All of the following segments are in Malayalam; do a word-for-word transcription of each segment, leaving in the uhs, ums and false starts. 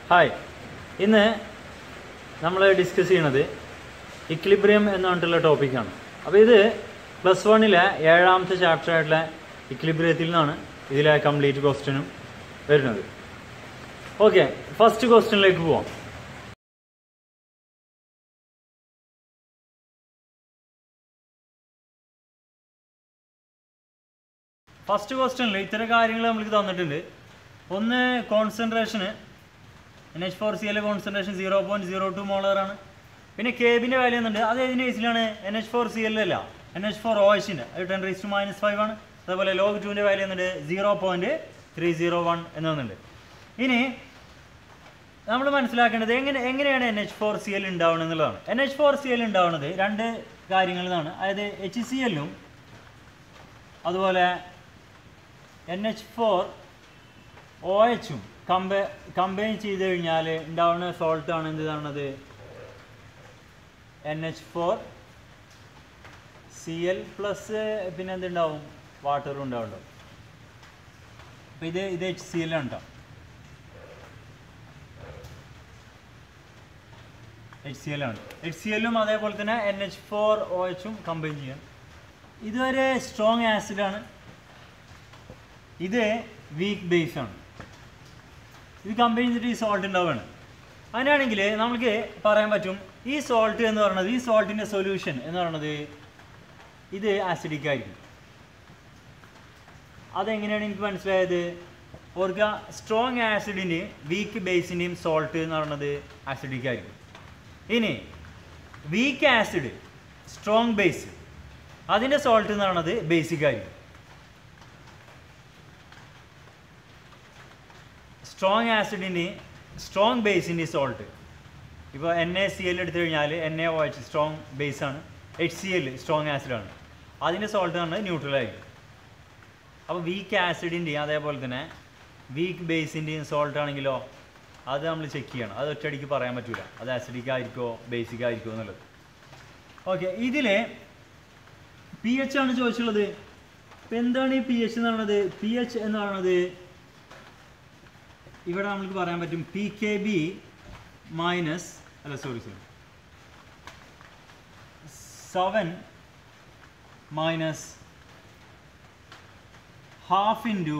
ഹായ്, ഇന്ന് നമ്മൾ ഡിസ്കസ് ചെയ്യുന്നത് ഇക്വിലിബ്രിയം എന്ന് പറഞ്ഞിട്ടുള്ള ടോപ്പിക്കാണ്. അപ്പോൾ ഇത് പ്ലസ് വണ്ണിലെ ഏഴാമത്തെ ചാപ്റ്റർ ആയിട്ടുള്ള ഇക്വിലിബ്രിയത്തിൽ നിന്നാണ് ഇതിലെ കംപ്ലീറ്റ് ക്വസ്റ്റ്യനും വരുന്നത്. ഓക്കെ, ഫസ്റ്റ് ക്വസ്റ്റ്യനിലേക്ക് പോവാം. ഫസ്റ്റ് ക്വസ്റ്റ്യനിൽ ഇത്തരം കാര്യങ്ങൾ നമുക്ക് തന്നിട്ടുണ്ട്. ഒന്ന്, കോൺസെൻട്രേഷന് N H four C L concentration zero point zero two മോളറാണ്. പിന്നെ കേബിൻ്റെ വാല്യൂ എന്നുണ്ട്, അത് ഏതിൻ്റെ കേസിലാണ്? N H four C L അല്ല, എൻ എച്ച് ഫോർ ഒ എച്ചിൻ്റെ, അത് ten raise to minus five ആണ്. അതേപോലെ ലോഗ് ടുവിൻ്റെ വാല്യൂ എന്നുണ്ട് zero point three zero one എന്നുണ്ട്. ഇനി നമ്മൾ മനസ്സിലാക്കേണ്ടത് എങ്ങനെ എങ്ങനെയാണ് N H four C L ഉണ്ടാവുന്നത് എന്നുള്ളതാണ്. N H four C L ഉണ്ടാവുന്നത് രണ്ട് കാര്യങ്ങളിലാണ്. അതായത് എച്ച് സി എല്ലും അതുപോലെ എൻ എച്ച് ഫോർ ഒ എച്ചും കമ്പെ കമ്പൈൻ ചെയ്ത് കഴിഞ്ഞാൽ ഉണ്ടാവുന്ന സോൾട്ടാണ് എന്ത് കാണുന്നത്? N H four C L plus പിന്നെ എന്തുണ്ടാവും? വാട്ടറും ഉണ്ടാവുന്നുണ്ടാവും. അപ്പം ഇത് ഇത് എച്ച് സി എൽ ആണ് കേട്ടോ. എച്ച് സി എൽ ആണ്. എച്ച് സി എല്ലും അതേപോലെ തന്നെ എൻ എച്ച് ഫോർ ഒ എച്ചും കമ്പൈൻ ചെയ്യാം. ഇതൊരു സ്ട്രോങ് ആസിഡാണ്, ഇത് വീക്ക് ബേസ് ആണ്. ഇത് കമ്പൈൻ ചെയ്തിട്ട് ഈ സോൾട്ട് ഉണ്ടാവുകയാണ്. അങ്ങനെയാണെങ്കിൽ നമുക്ക് പറയാൻ പറ്റും ഈ സോൾട്ട് എന്ന് പറയുന്നത്, ഈ സോൾട്ടിൻ്റെ സൊല്യൂഷൻ എന്ന് പറയുന്നത് ഇത് ആസിഡിക് ആയിരിക്കും. അതെങ്ങനെയാണ് എനിക്ക് മനസ്സിലായത്? ഓർക്കുക, സ്ട്രോങ് ആസിഡിൻ്റെയും വീക്ക് ബേസിൻ്റെയും സോൾട്ട് എന്ന് പറയുന്നത് ആസിഡിക് ആയിരിക്കും. ഇനി വീക്ക് ആസിഡ് സ്ട്രോങ് ബേസ്, അതിൻ്റെ സോൾട്ട് എന്ന് പറയുന്നത് ബേസിക് ആയിരിക്കും. സ്ട്രോങ് ആസിഡിൻ്റെയും സ്ട്രോങ് ബേസിൻ്റെയും സോൾട്ട്, ഇപ്പോൾ എൻ എ സി എൽ എടുത്തു കഴിഞ്ഞാൽ N A O H strong ബേസാണ്, എച്ച് സി എൽ സ്ട്രോങ് ആസിഡാണ്, അതിൻ്റെ സോൾട്ട് എന്ന് പറഞ്ഞാൽ ന്യൂട്രലായിരിക്കും. അപ്പോൾ വീക്ക് ആസിഡിൻ്റെയും അതേപോലെ തന്നെ വീക്ക് ബേസിൻ്റെയും സോൾട്ട് ആണെങ്കിലോ അത് നമ്മൾ ചെക്ക് ചെയ്യണം. അത് ഒറ്റയടിക്ക് പറയാൻ പറ്റില്ല, അത് ആസിഡിക് ആയിരിക്കുമോ ബേസിക് ആയിരിക്കുമോ എന്നുള്ളത്. ഓക്കെ, ഇതിൽ പി എച്ച് ആണ് ചോദിച്ചുള്ളത്. ഇപ്പം എന്താണ് ഈ പി എച്ച് എന്ന് പറയുന്നത്? പി എച്ച് എന്ന് പറയുന്നത് ഇവിടെ നമുക്ക് പറയാൻ പറ്റും പി കെ ബി മൈനസ് അല്ല sorry sorry seven minus half into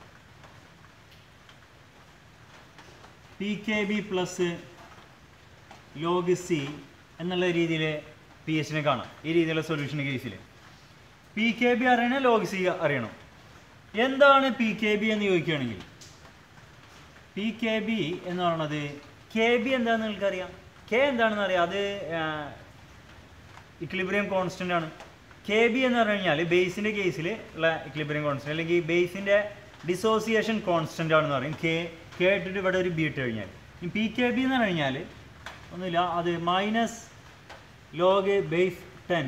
P K B plus log C എന്നുള്ള രീതിയിൽ പി എച്ചിനെ കാണാം. ഈ രീതിയിലുള്ള സൊല്യൂഷൻ കേസിൽ പി കെ ബി അറിയണം, ലോഗ് സി അറിയണം. എന്താണ് പി കെ ബി എന്ന് ചോദിക്കുകയാണെങ്കിൽ, പി കെ ബി എന്ന് പറയുന്നത്, കെ ബി എന്താണെന്ന് നിങ്ങൾക്കറിയാം, കെ എന്താണെന്ന് അറിയാം, അത് ഇക്വിലിബ്രിയം കോൺസ്റ്റൻ്റ് ആണ്. കെ ബി എന്ന് പറഞ്ഞു കഴിഞ്ഞാൽ ബേസിൻ്റെ കേസിൽ ഉള്ള ഇക്വിലിബ്രിയം കോൺസ്റ്റൻ്റ്, അല്ലെങ്കിൽ ബേസിൻ്റെ ഡിസോസിയേഷൻ കോൺസ്റ്റൻ്റ് ആണെന്ന് പറയും. കെ കെ ഇട്ടിട്ട് ഇവിടെ ഒരു ബി ഇട്ട് കഴിഞ്ഞാൽ, ഈ പി കെ ബി എന്ന് പറഞ്ഞു കഴിഞ്ഞാൽ ഒന്നുമില്ല, അത് minus log base ten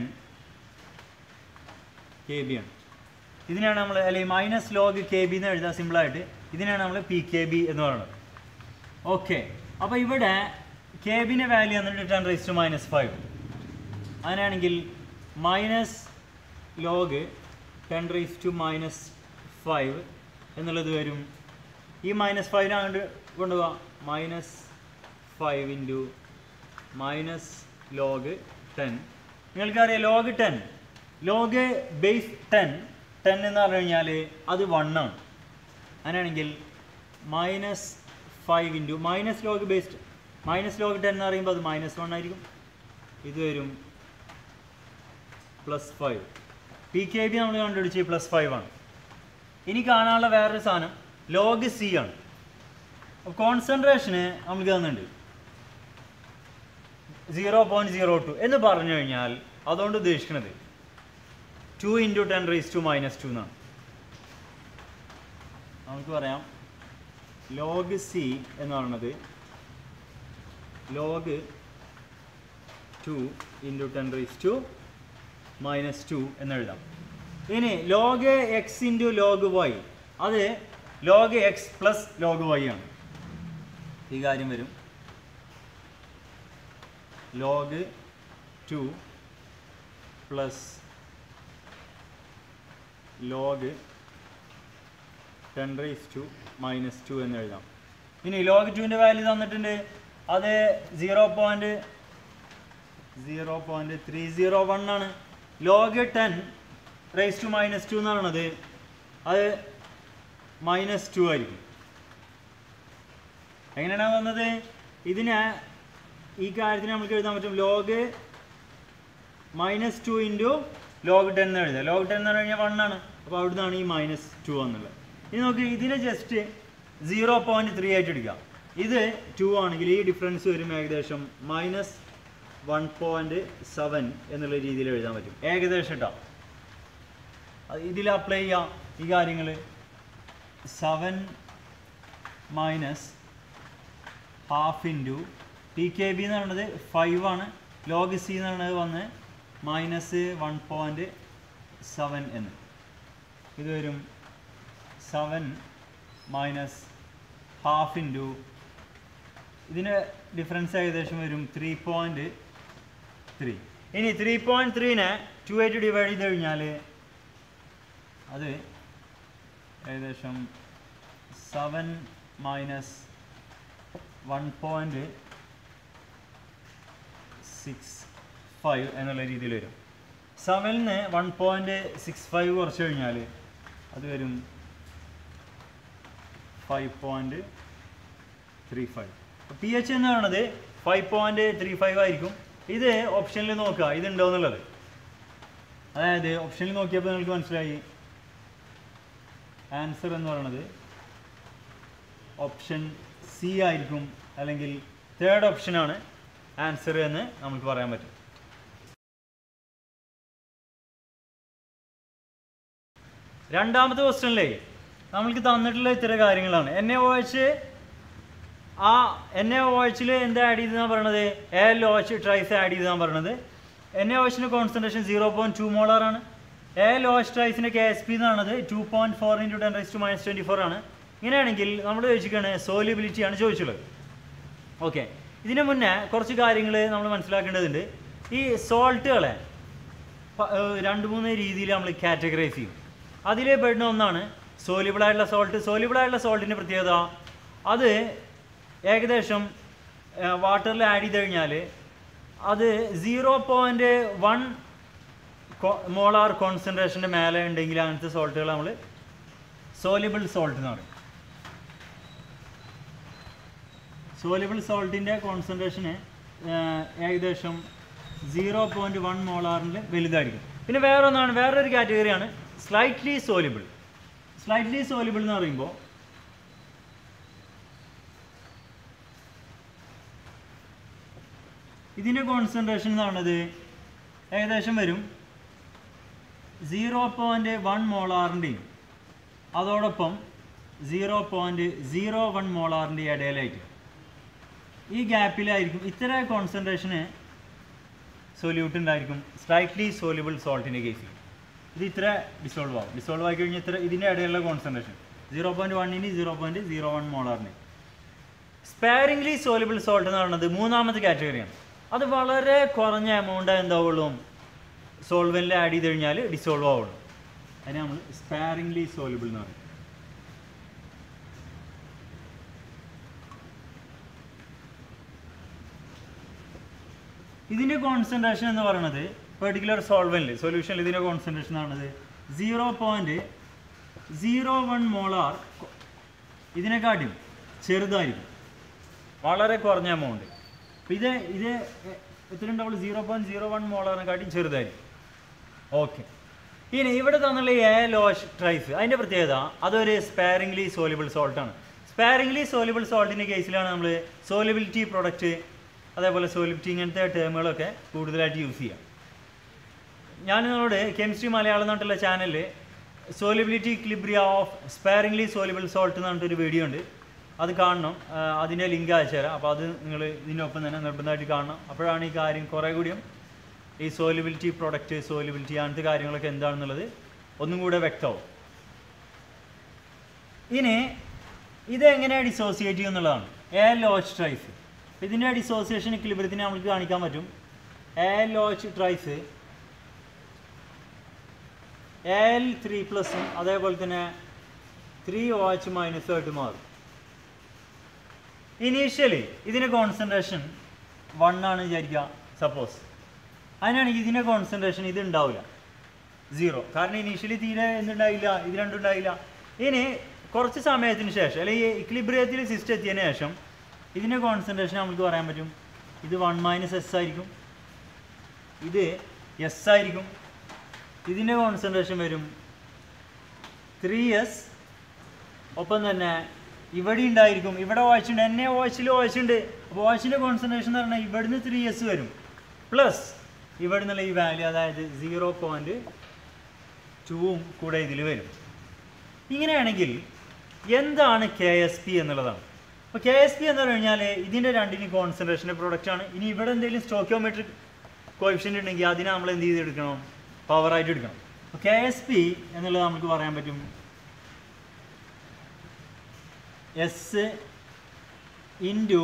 K B ആണ്. ഇതിനാണ് നമ്മൾ, അല്ലെങ്കിൽ മൈനസ് ലോഗ് കെ ബി എന്ന് എഴുതാൻ സിമ്പിളായിട്ട്, ഇതിനാണ് നമ്മൾ പി കെ ബി എന്ന് പറയുന്നത്. ഓക്കെ, അപ്പോൾ ഇവിടെ കെ ബിൻ്റെ വാല്യൂ എന്നിട്ട് ten raise to minus five. അങ്ങനെയാണെങ്കിൽ minus log ten raise to minus five എന്നുള്ളത് വരും. ഈ മൈനസ് ഫൈവിനെ അങ്ങോട്ട് കൊണ്ടുപോകാം, minus five into minus log ten. നിങ്ങൾക്കറിയാം log ten, log base ten ten എന്ന് പറഞ്ഞു കഴിഞ്ഞാൽ അത് വൺ ആണ്. അങ്ങനെയാണെങ്കിൽ minus five into minus log based minus log ten എന്ന് പറയുമ്പോൾ അത് മൈനസ് വൺ ആയിരിക്കും. ഇത് വരും plus five. P K B നമ്മൾ കണ്ടുപിടിച്ച് പ്ലസ് ഫൈവ് ആണ്. ഇനി കാണാനുള്ള വേറൊരു സാധനം ലോഗ് സി ആണ്. അപ്പോൾ കോൺസെൻട്രേഷന് നമുക്ക് തന്നിട്ടുണ്ട് സീറോ പോയിൻറ്റ് സീറോ ടു എന്ന് പറഞ്ഞു കഴിഞ്ഞാൽ അതുകൊണ്ട് ഉദ്ദേശിക്കുന്നത് two into ten raise to minus two എന്നാണ്. നമുക്ക് പറയാം ലോഗ് സി എന്ന് പറയുന്നത് log two into ten raise to minus two എന്നെഴുതാം. ഇനി log X into log Y, അത് log X plus log Y ആണ്. ഈ കാര്യം വരും log two plus log ten raise to minus two എന്ന് എഴുതാം. ഇനി ലോഗ് ടുവിൻ്റെ വാല്യൂ തന്നിട്ടുണ്ട്, അത് zero point zero point three zero one ആണ്. Log ten raise to minus two എന്ന് പറയുന്നത് അത് മൈനസ് ടു ആയിരിക്കും. എങ്ങനെയാണ് വന്നത്? ഇതിനെ ഈ കാര്യത്തിന് നമുക്ക് എഴുതാൻ പറ്റും log minus two into log ten എന്ന് എഴുതാം. ലോഗ് ടെൻ എന്ന് പറഞ്ഞു കഴിഞ്ഞാൽ വൺ ആണ്, അപ്പോൾ അവിടെ നിന്നാണ് ഈ മൈനസ് ടു എന്നുള്ളത്. ഇനി നമുക്ക് ഇതിനെ ജസ്റ്റ് സീറോ പോയിൻറ്റ് ത്രീ ആയിട്ട് എടുക്കാം. ഇത് ടു ആണെങ്കിൽ ഈ ഡിഫറൻസ് വരും ഏകദേശം മൈനസ് വൺ പോയിൻറ്റ് സെവൻ എന്നുള്ള രീതിയിൽ എഴുതാൻ പറ്റും ഏകദേശം കേട്ടോ. ഇതിൽ അപ്ലൈ ചെയ്യാം ഈ കാര്യങ്ങൾ. Seven minus half into P K B എന്ന് പറയുന്നത് ഫൈവ് ആണ്, ലോഗ് സി എന്ന് പറയുന്നത് വന്ന് മൈനസ് വൺ പോയിൻറ്റ് സെവൻ എന്ന്. ഇത് വരും സെവൻ മൈനസ് ഹാഫ് ഇൻറ്റു ഇതിന് ഡിഫറൻസ് ഏകദേശം വരും ത്രീ പോയിൻറ്റ് ത്രീ. ഇനി ത്രീ പോയിൻറ്റ് ത്രീനെ ടു ആയിട്ട് ഡിവൈഡ് ചെയ്ത് കഴിഞ്ഞാൽ അത് ഏകദേശം seven minus one point six five എന്നുള്ള രീതിയിൽ വരും. സെവനിന് വൺ പോയിൻറ്റ് സിക്സ് ഫൈവ് കുറച്ച് കഴിഞ്ഞാൽ അത് വരും five point three five. P H എന്ന് പറയുന്നത് ഫൈവ് പോയിൻറ്റ് ത്രീ ഫൈവ് ആയിരിക്കും. ഇത് ഓപ്ഷനിൽ നോക്കുക ഇതുണ്ടോ എന്നുള്ളത്. അതായത് ഓപ്ഷനിൽ നോക്കിയപ്പോൾ നിങ്ങൾക്ക് മനസ്സിലായി ആൻസർ എന്ന് പറയുന്നത് ഓപ്ഷൻ സി ആയിരിക്കും, അല്ലെങ്കിൽ തേർഡ് ഓപ്ഷനാണ് ആൻസർ എന്ന് നമുക്ക് പറയാൻ പറ്റും. രണ്ടാമത്തെ ക്വസ്റ്റ്യനിലേ നമ്മൾക്ക് തന്നിട്ടുള്ള ഇത്തരം കാര്യങ്ങളാണ്. എൻ എ ഒ എച്ച് ആ എൻ എ ഒ എച്ചിൽ എന്താ ആഡ് ചെയ്തെന്നാണ് പറയണത്? A L O H thrice add ചെയ്തെന്നാണ് പറയണത്. എൻ എ ഒ എച്ചിൻ്റെ കോൺസെൻട്രേഷൻ സീറോ പോയിൻറ്റ് ടു മോളാറാണ്. എ എൽ ഒ എച്ച് ട്രൈസിൻ്റെ കെ എസ് പി എന്ന് പറയുന്നത് two point four into ten rice to minus twenty four ആണ്. ഇങ്ങനെയാണെങ്കിൽ നമ്മൾ ചോദിച്ചിരിക്കുകയാണ് സോലിബിലിറ്റിയാണ് ചോദിച്ചുള്ളത്. ഓക്കെ, ഇതിന് മുന്നേ കുറച്ച് കാര്യങ്ങൾ നമ്മൾ മനസ്സിലാക്കേണ്ടതുണ്ട്. ഈ സോൾട്ടുകളെ രണ്ട് മൂന്ന് രീതിയിൽ നമ്മൾ കാറ്റഗറൈസ് ചെയ്യും. അതിൽ പെടുന്ന ഒന്നാണ് സോലിബിളായിട്ടുള്ള സോൾട്ട്. സോലിബിളായിട്ടുള്ള സോൾട്ടിൻ്റെ പ്രത്യേകത അത് ഏകദേശം വാട്ടറിൽ ആഡ് ചെയ്ത് കഴിഞ്ഞാൽ അത് സീറോ പോയിൻറ്റ് വൺ മോളാർ കോൺസെൻട്രേഷൻ്റെ മേലെ ഉണ്ടെങ്കിൽ അങ്ങനത്തെ സോൾട്ടുകൾ നമ്മൾ സോലിബിൾ സോൾട്ട് എന്ന് പറയും. സോലിബിൾ സോൾട്ടിൻ്റെ കോൺസെൻട്രേഷന് ഏകദേശം സീറോ പോയിൻറ്റ് വൺ മോളാറിൻ്റെ വലുതായിരിക്കും. പിന്നെ വേറെ ഒന്നാണ്, വേറൊരു കാറ്റഗറിയാണ് സ്ലൈറ്റ്ലി സോലിബിൾ. സ്ലൈറ്റ്ലി സോലിബിൾ എന്ന് പറയുമ്പോൾ ഇതിൻ്റെ കോൺസെൻട്രേഷൻ എന്ന് പറയുന്നത് ഏകദേശം വരും സീറോ പോയിൻറ്റ് വൺ മോളാറിൻ്റെയും അതോടൊപ്പം സീറോ പോയിൻറ്റ് സീറോ വൺ മോളാറിൻ്റെ ഇടയിലായിട്ട് ഈ ഗ്യാപ്പിലായിരിക്കും ഇത്തരം കോൺസെൻട്രേഷന് സൊല്യൂട്ട് ഉണ്ടായിരിക്കും സ്ലൈറ്റ്ലി സോലിബിൾ സോൾട്ടിൻ്റെ കേസിൽ. ഇത് ഇത്ര ഡിസോൾവ് ആവും. ഡിസോൾവ് ആയി കഴിഞ്ഞാൽ ഇത്ര ഇതിൻ്റെ ഇടയിലുള്ള കോൺസെൻട്രേഷൻ സീറോ പോയിൻറ്റ് വണ്ണിന് സീറോ പോയിൻറ്റ് സീറോ വൺ മോളാറിന്. സ്പാരിംഗ്ലി സോലിബിൾ സോൾട്ട് എന്ന് പറയുന്നത് മൂന്നാമത്തെ കാറ്റഗറിയാണ്. അത് വളരെ കുറഞ്ഞ എമൗണ്ട് എന്താവുള്ളൂ സോൾവെൻറ്റിൽ ആഡ് ചെയ്ത് കഴിഞ്ഞാൽ ഡിസോൾവ് ആവുള്ളൂ. അതിന് നമ്മൾ സ്പാരിംഗ്ലി സോലിബിൾ എന്ന് പറയും. ഇതിൻ്റെ കോൺസെൻട്രേഷൻ എന്ന് പറയുന്നത് പെർട്ടിക്കുലർ സോൾവെൻറ്റിൽ സൊല്യൂഷനിൽ ഇതിൻ്റെ കോൺസെൻട്രേഷൻ ആണത് zero point zero one molar ഇതിനെക്കാട്ടും ചെറുതായിരിക്കും, വളരെ കുറഞ്ഞ എമൗണ്ട്. അപ്പോൾ ഇത് ഇത് എത്ര ഉണ്ടാവുള്ളൂ? സീറോ പോയിൻറ്റ് സീറോ വൺ മോളാറിനെക്കാട്ടും ചെറുതായിരിക്കും. ഓക്കെ, ഇനി ഇവിടെ തന്നുള്ള എ ലോഷ് ട്രൈസ് അതിൻ്റെ പ്രത്യേകത അതൊരു സ്പാരിംഗ്ലി സോലിബിൾ സോൾട്ടാണ്. സ്പാരിംഗ്ലി സോലിബിൾ സോൾട്ടിൻ്റെ കേസിലാണ് നമ്മൾ സോലിബിലിറ്റി പ്രൊഡക്റ്റ് അതേപോലെ സോലിബിലിറ്റി ഇങ്ങനത്തെ ടേമുകളൊക്കെ കൂടുതലായിട്ട് യൂസ് ചെയ്യാം. ഞാൻ നിങ്ങളോട് കെമിസ്ട്രി മലയാളം എന്നുള്ള ചാനലിൽ solubility equilibria of sparingly soluble salt എന്ന് പറഞ്ഞിട്ടൊരു വീഡിയോ ഉണ്ട്, അത് കാണണം. അതിൻ്റെ ലിങ്ക് അയച്ചു തരാം. അപ്പോൾ അത് നിങ്ങൾ ഇതിനൊപ്പം തന്നെ നിർബന്ധമായിട്ട് കാണണം. അപ്പോഴാണ് ഈ കാര്യം കുറേ കൂടിയും ഈ സോലിബിലിറ്റി പ്രൊഡക്റ്റ് സോലിബിലിറ്റി അങ്ങനത്തെ കാര്യങ്ങളൊക്കെ എന്താണെന്നുള്ളത് ഒന്നും കൂടെ വ്യക്തമാവും. ഇനി ഇതെങ്ങനെയാണ് ഡിസോസിയേറ്റ് ചെയ്യുക എന്നുള്ളതാണ് എ ലോച്ച് ട്രൈസ്. ഇതിൻ്റെ ഡിസോസിയേഷൻ ഇക്വിലിബ്രിയത്തിന് നമുക്ക് കാണിക്കാൻ പറ്റും. A L O H thrice L three പ്ലസും അതേപോലെ തന്നെ ത്രീ ഒ എച്ച് മൈനസും ആയിട്ട് മാറും. ഇനീഷ്യലി ഇതിൻ്റെ കോൺസെൻട്രേഷൻ വൺ ആണ് വിചാരിക്കുക സപ്പോസ്. അതിനാണെങ്കിൽ ഇതിൻ്റെ കോൺസെൻട്രേഷൻ ഇത് ഉണ്ടാവില്ല, സീറോ. കാരണം ഇനീഷ്യലി തീരെ എന്തുണ്ടായില്ല, ഇത് രണ്ടും ഉണ്ടായില്ല. ഇനി കുറച്ച് സമയത്തിന് ശേഷം അല്ലെങ്കിൽ ഇക്ലിബ്രിയത്തിൽ സിസ്റ്റം എത്തിയതിന് ശേഷം ഇതിൻ്റെ കോൺസെൻട്രേഷൻ നമുക്ക് പറയാൻ പറ്റും ഇത് വൺ മൈനസ് എസ് ആയിരിക്കും, ഇത് എസ് ആയിരിക്കും. ഇതിൻ്റെ കോൺസെൻട്രേഷൻ വരും ത്രീ എസ്. ഒപ്പം തന്നെ ഇവിടെ ഉണ്ടായിരിക്കും, ഇവിടെ വായിച്ചുണ്ട്, എന്നെ വായിച്ചിൽ വായിച്ചുണ്ട്. അപ്പോൾ വായിച്ചിൻ്റെ കോൺസെൻട്രേഷൻ എന്ന് പറഞ്ഞാൽ ഇവിടുന്ന് ത്രീ എസ് വരും, പ്ലസ് ഇവിടെ നിന്നുള്ള ഈ വാല്യൂ, അതായത് സീറോ പോയിൻറ്റ് ടൂവും കൂടെ ഇതിൽ വരും. ഇങ്ങനെയാണെങ്കിൽ എന്താണ് കെ എസ് പി എന്നുള്ളതാണ്. അപ്പോൾ കെ എസ് പി എന്ന് പറഞ്ഞു കഴിഞ്ഞാൽ ഇതിൻ്റെ രണ്ടിനും കോൺസെൻട്രേഷൻ്റെ പ്രൊഡക്റ്റാണ്. ഇനി ഇവിടെ എന്തെങ്കിലും സ്റ്റോക്കിയോമെട്രിക് കോഎഫിഷ്യൻ്റ് ഉണ്ടെങ്കിൽ അതിനെ നമ്മൾ എന്ത് ചെയ്തെടുക്കണം, പവറായിട്ട് എടുക്കണം. അപ്പോൾ കെ എസ് പി എന്നുള്ളത് നമുക്ക് പറയാൻ പറ്റും S into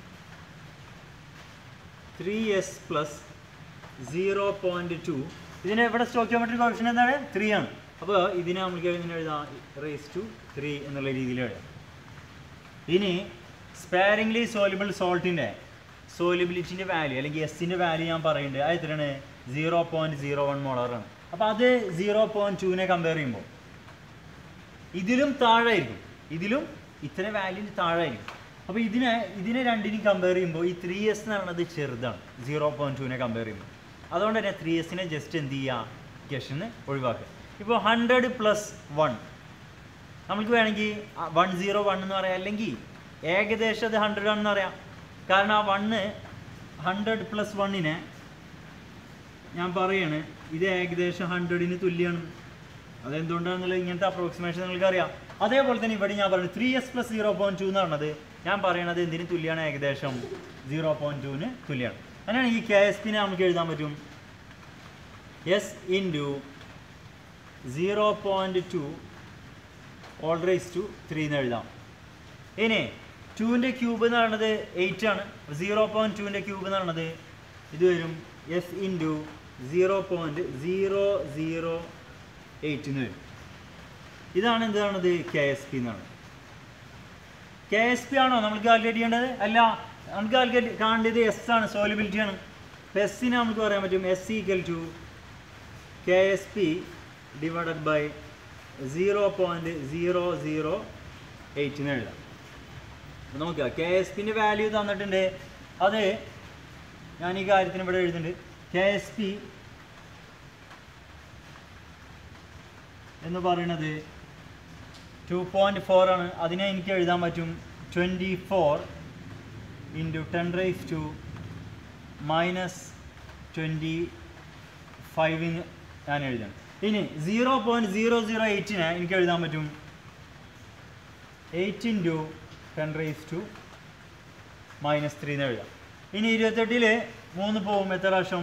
three S plus zero point two. ഇതിന് ഇവിടെ സ്റ്റോക്കിയോമെട്രിക് കോഎഫിഷ്യൻ്റ് എന്താണ്, ത്രീ ആണ്. അപ്പോൾ ഇതിനെ നമുക്ക് ഇങ്ങനെ എഴുതാം റേസ് ടു ത്രീ എന്നുള്ള രീതിയിൽ എഴുതാം. ഇനി സ്പാരിംഗ്ലി സോലിബിൾ സോൾട്ടിൻ്റെ സോലിബിലിറ്റിൻ്റെ വാല്യൂ അല്ലെങ്കിൽ എസിൻ്റെ വാല്യൂ ഞാൻ പറയുന്നുണ്ട്, അത് എത്രയാണ്, സീറോ പോയിൻറ്റ് സീറോ വൺ മോളറാണ്. അപ്പോൾ അത് സീറോ പോയിൻറ്റ് ടുവിനെ കമ്പയർ ചെയ്യുമ്പോൾ ഇതിലും താഴായിരിക്കും, ഇതിലും ഇത്ര വാല്യൂവിന് താഴായിരിക്കും. അപ്പോൾ ഇതിനെ ഇതിനെ രണ്ടിനും കമ്പയർ ചെയ്യുമ്പോൾ ഈ ത്രീ എസ് എന്ന് പറയുന്നത് ചെറുതാണ് സീറോ പോയിൻറ്റ് ടുവിനെ കമ്പയർ ചെയ്യുമ്പോൾ. അതുകൊണ്ട് തന്നെ ത്രീ എസിനെ ജസ്റ്റ് എന്ത് ചെയ്യുക, ക്വസ്റ്റ്യന് ഒഴിവാക്കുക. ഇപ്പോൾ ഹൺഡ്രഡ് പ്ലസ് വൺ നമുക്ക് വേണമെങ്കിൽ വൺ സീറോ വൺ എന്ന് പറയാം, അല്ലെങ്കിൽ ഏകദേശം അത് ഹൺഡ്രഡ് ആണെന്ന് പറയാം. കാരണം ആ വണ്ണ് ഹൺഡ്രഡ് പ്ലസ് വണ്ണിനെ ഞാൻ പറയാണ് ഇത് ഏകദേശം ഹൺഡ്രഡിന് തുല്യമാണ്. അതെന്തുകൊണ്ടാണെന്നുള്ളത് ഇങ്ങനത്തെ അപ്രോക്സിമേഷൻ നിങ്ങൾക്കറിയാം. അതേപോലെ തന്നെ ഇവിടെ ഞാൻ പറഞ്ഞു three S plus zero point two എന്ന് പറഞ്ഞത് ഞാൻ പറയണത് എന്തിന് തുല്യമാണ്, ഏകദേശം സീറോ പോയിൻറ്റ് ടുവിന് തുല്യമാണ്. അങ്ങനെയാണ് ഈ കെ എസ് പിനെ നമുക്ക് എഴുതാൻ പറ്റും S into zero point two whole raise to three എന്ന് എഴുതാം. ഇനി ടുവിൻ്റെ ക്യൂബ് എന്ന് പറയുന്നത് എയ്റ്റ് ആണ്. സീറോ പോയിൻറ്റ് ടുവിൻ്റെ ക്യൂബ് എന്ന് പറയുന്നത് ഇത് വരും S into zero point zero zero eight എന്ന് വരും. ഇതാണ് എന്താണത്, കെ എസ് പി എന്നാണ്. കെ എസ് പി ആണോ നമ്മൾ കാൽക്കുലേറ്റ് ചെയ്യേണ്ടത്? അല്ല, നമുക്ക് കാൽക്കുലേറ്റ് കാണേണ്ടത് എസ് ആണ്, സോലിബിലിറ്റി ആണ്. അപ്പോൾ എസ്സിനെ നമുക്ക് പറയാൻ പറ്റും S equal to K S P divided by zero point zero zero eight എന്ന് എഴുതാം. അപ്പോൾ നോക്കുക, കെ എസ് പിൻ്റെ വാല്യൂ തന്നിട്ടുണ്ട്. അത് ഞാൻ ഈ കാര്യത്തിന് ഇവിടെ എഴുതുന്നുണ്ട്. കെ എസ് പി എന്ന് പറയുന്നത് ടു പോയിൻറ്റ് ഫോർ ആണ്. അതിനെ എനിക്ക് എഴുതാൻ പറ്റും twenty four into ten rice to minus twenty ഫൈവിന് ഞാൻ എഴുതണം. ഇനി സീറോ പോയിൻറ്റ് സീറോ സീറോ എയ്റ്റിന് എനിക്ക് എഴുതാൻ പറ്റും eight into ten rice to minus three എന്ന് എഴുതാം. ഇനി ഇരുപത്തെട്ടിൽ മൂന്ന് പോകും എത്ര പ്രാവശ്യം,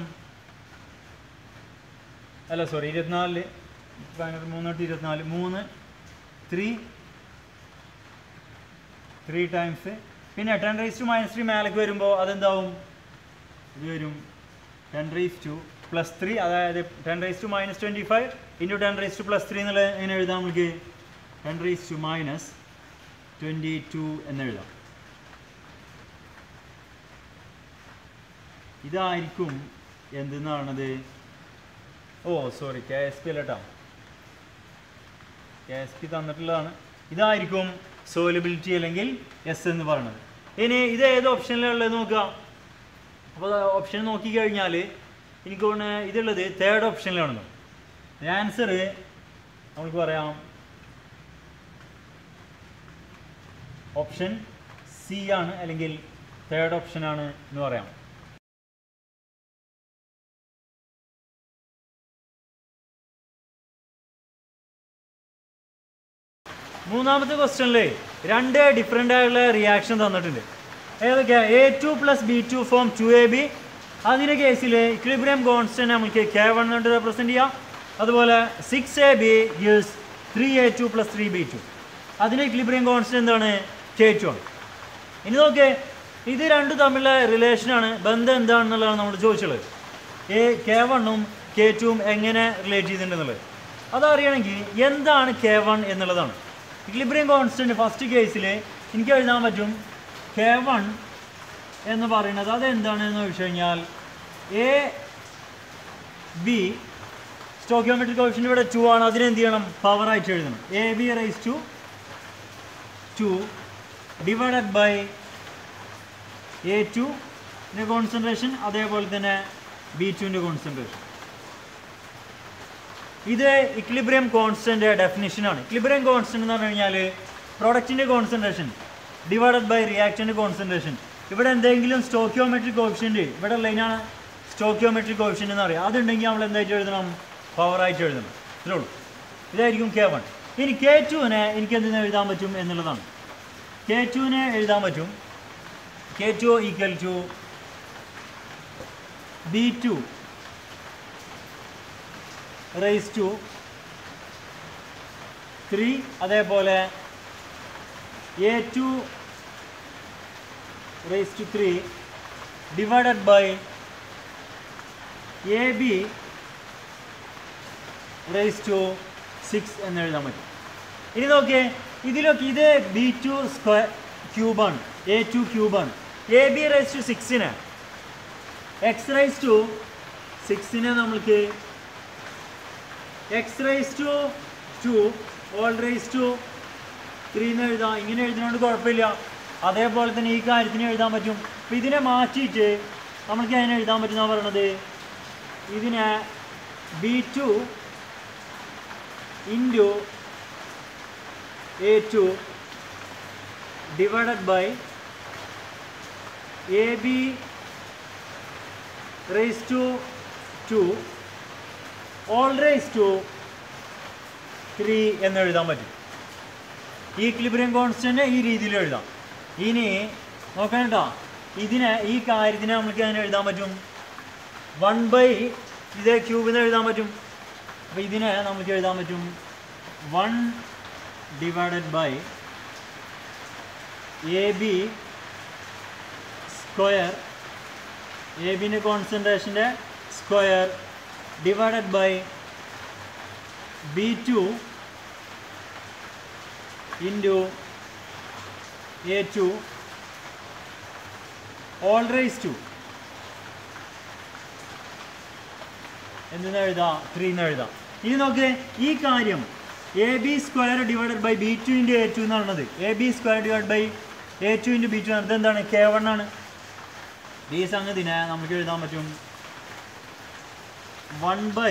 അല്ല സോറി ഇരുപത്തിനാലില് മൂന്ന് തൊട്ട് ഇരുപത്തിനാല് മൂന്ന് ത്രീ ത്രീ ടൈംസ്. പിന്നെ ten rice to minus three മേലേക്ക് വരുമ്പോൾ അതെന്താവും, ഇത് വരും ten rice to plus three, അതായത് ten rice to minus twenty five into ten rice to plus three എന്നുള്ള എങ്ങനെ എഴുതാം, നമുക്ക് ten rice to minus twenty two എന്നെഴുതാം. ഇതായിരിക്കും എന്തെന്ന് പറയണത്, oh sorry K S P അല്ലട്ടാ, കെ എസ് പി തന്നിട്ടുള്ളതാണ്. ഇതായിരിക്കും സോലിബിലിറ്റി അല്ലെങ്കിൽ എസ് എന്ന് പറയുന്നത്. ഇനി ഇത് ഏത് ഓപ്ഷനിലുള്ളത് നോക്കുക. അപ്പോൾ ഓപ്ഷൻ നോക്കിക്കഴിഞ്ഞാൽ എനിക്ക് തോന്നുന്നത് ഇതുള്ളത് തേർഡ് ഓപ്ഷനിലാണെന്ന്. ആൻസർ നമുക്ക് പറയാം ഓപ്ഷൻ സി ആണ്, അല്ലെങ്കിൽ തേർഡ് ഓപ്ഷനാണ് എന്ന് പറയാം. മൂന്നാമത്തെ ക്വസ്റ്റ്യനിൽ രണ്ട് ഡിഫറെൻ്റ് ആയിട്ടുള്ള റിയാക്ഷൻ തന്നിട്ടുണ്ട്. ഏതൊക്കെയാണ്, A two plus B two form two A B. അതിൻ്റെ കേസിൽ ഇക്വിലിബ്രിയം കോൺസ്റ്റന്റ് നമുക്ക് കെ വൺ കൊണ്ട് റെപ്രസെൻറ്റ് ചെയ്യാം. അതുപോലെ six A B gives three A two plus three B two. അതിൻ്റെ ഇക്വിലിബ്രിയം കോൺസ്റ്റന്റ് എന്താണ്, കെ ടു ആണ്. ഇനി നോക്കേ, ഇത് രണ്ടും തമ്മിലുള്ള റിലേഷനാണ്, ബന്ധം എന്താണെന്നുള്ളതാണ് നമ്മൾ ചോദിച്ചുള്ളത്. എ കെ വണ്ണും കെ ടുവും എങ്ങനെ റിലേറ്റ് ചെയ്തിട്ടുണ്ടെന്നുള്ളത് അതറിയണമെങ്കിൽ എന്താണ് കെ വൺ എന്നുള്ളതാണ്. ഇക്വിലിബ്രിയം കോൺസ്റ്റന്റ് ഫസ്റ്റ് കേസിൽ എനിക്ക് എഴുതാൻ പറ്റും കെ വൺ എന്ന് പറയുന്നത് അതെന്താണെന്ന് വെച്ച് കഴിഞ്ഞാൽ എ ബി സ്റ്റോക്കിയോമെട്രിക് കോഎഫിഷ്യന്റ് ഇവിടെ ടു ആണ്, അതിനെന്ത് ചെയ്യണം, പവർ ആയിട്ട് എഴുതണം. A B raise to two divided by A ടുൻ്റെ കോൺസെൻട്രേഷൻ, അതേപോലെ തന്നെ ബി ടുവിൻ്റെ കോൺസെൻട്രേഷൻ. ഇത് ഇക്ലിബ്രിയം കോൺസ്റ്റൻ്റ് ഡെഫിനിഷനാണ്. ഇക്ലിബ്രിയം കോൺസ്റ്റൻ്റ് എന്ന് പറഞ്ഞു കഴിഞ്ഞാൽ പ്രോഡക്റ്റിൻ്റെ കോൺസെൻട്രേഷൻ ഡിവൈഡഡ് ബൈ റിയാക്ടൻ്റെ കോൺസെൻട്രേഷൻ. ഇവിടെ എന്തെങ്കിലും സ്റ്റോക്കിയോമെട്രിക് കോഎഫിഷ്യന്റ് ഇവിടെ ഉള്ളതിനാണ് സ്റ്റോക്കിയോമെട്രിക് കോഎഫിഷ്യന്റ് എന്ന് പറയുക. അതുണ്ടെങ്കിൽ നമ്മൾ എന്തായിട്ട് എഴുതണം, പവറായിട്ട് എഴുതണം. ഇത്രേ ഉള്ളൂ. ഇതായിരിക്കും കെ വൺ. ഇനി കെ ടുവിനെ എനിക്ക് എന്തെന്ന് എഴുതാൻ പറ്റും എന്നുള്ളതാണ്. കെ ടുവിനെ എഴുതാൻ പറ്റും K two equal to B two raise to three, അതേപോലെ A two raise to three divided by A B raise to six എന്ന് എഴുതാൻ പറ്റും. ഇനി നോക്കിയേ, ഇതിലൊക്കെ ഇത് ബി ടു സ്ക്വയർ ക്യൂബാണ്, എ ടു ക്യൂബാണ്. എ ബി റൈസ് ടു സിക്സിന് എക്സ് റൈസ് ടു സിക്സിനെ നമ്മൾക്ക് X raise to two whole raise to three എന്ന് എഴുതാം. ഇങ്ങനെ എഴുതുന്നതുകൊണ്ട് കുഴപ്പമില്ല. അതേപോലെ തന്നെ ഈ കാര്യത്തിന് എഴുതാൻ പറ്റും. അപ്പം ഇതിനെ മാറ്റിയിട്ട് നമുക്ക് അതിനെ എഴുതാൻ പറ്റുന്ന പറയണത്, ഇതിനെ B two into A two divided by A B raise to two whole raise to three എന്ന് എഴുതാൻ പറ്റും. ഈ ഇക്വിലിബ്രിയം കോൺസ്റ്റന്റ് ഈ രീതിയിൽ എഴുതാം. ഇനി നോക്കണം കേട്ടോ, ഇതിനെ ഈ കാര്യത്തിന് നമുക്ക് അതിനെ എഴുതാൻ പറ്റും വൺ ബൈ ഇത് ക്യൂബിന്ന് എഴുതാൻ പറ്റും. അപ്പോൾ ഇതിനെ നമുക്ക് എഴുതാൻ പറ്റും one divided by A B square, A ബിൻ്റെ കോൺസെൻട്രേഷൻ്റെ square divided by B two into A two whole raise to എന്തെന്ന് എഴുതാം, ത്രീ എന്ന് എഴുതാം. ഇനി നോക്ക്, ഈ കാര്യം A B square divided by B two into A two എന്ന് പറയുന്നത്, A B square divide by A two into B two എന്നത് എന്താണ്, കെ വൺ ആണ്. ഈ സംഗതിനെ നമുക്ക് എഴുതാൻ പറ്റും one by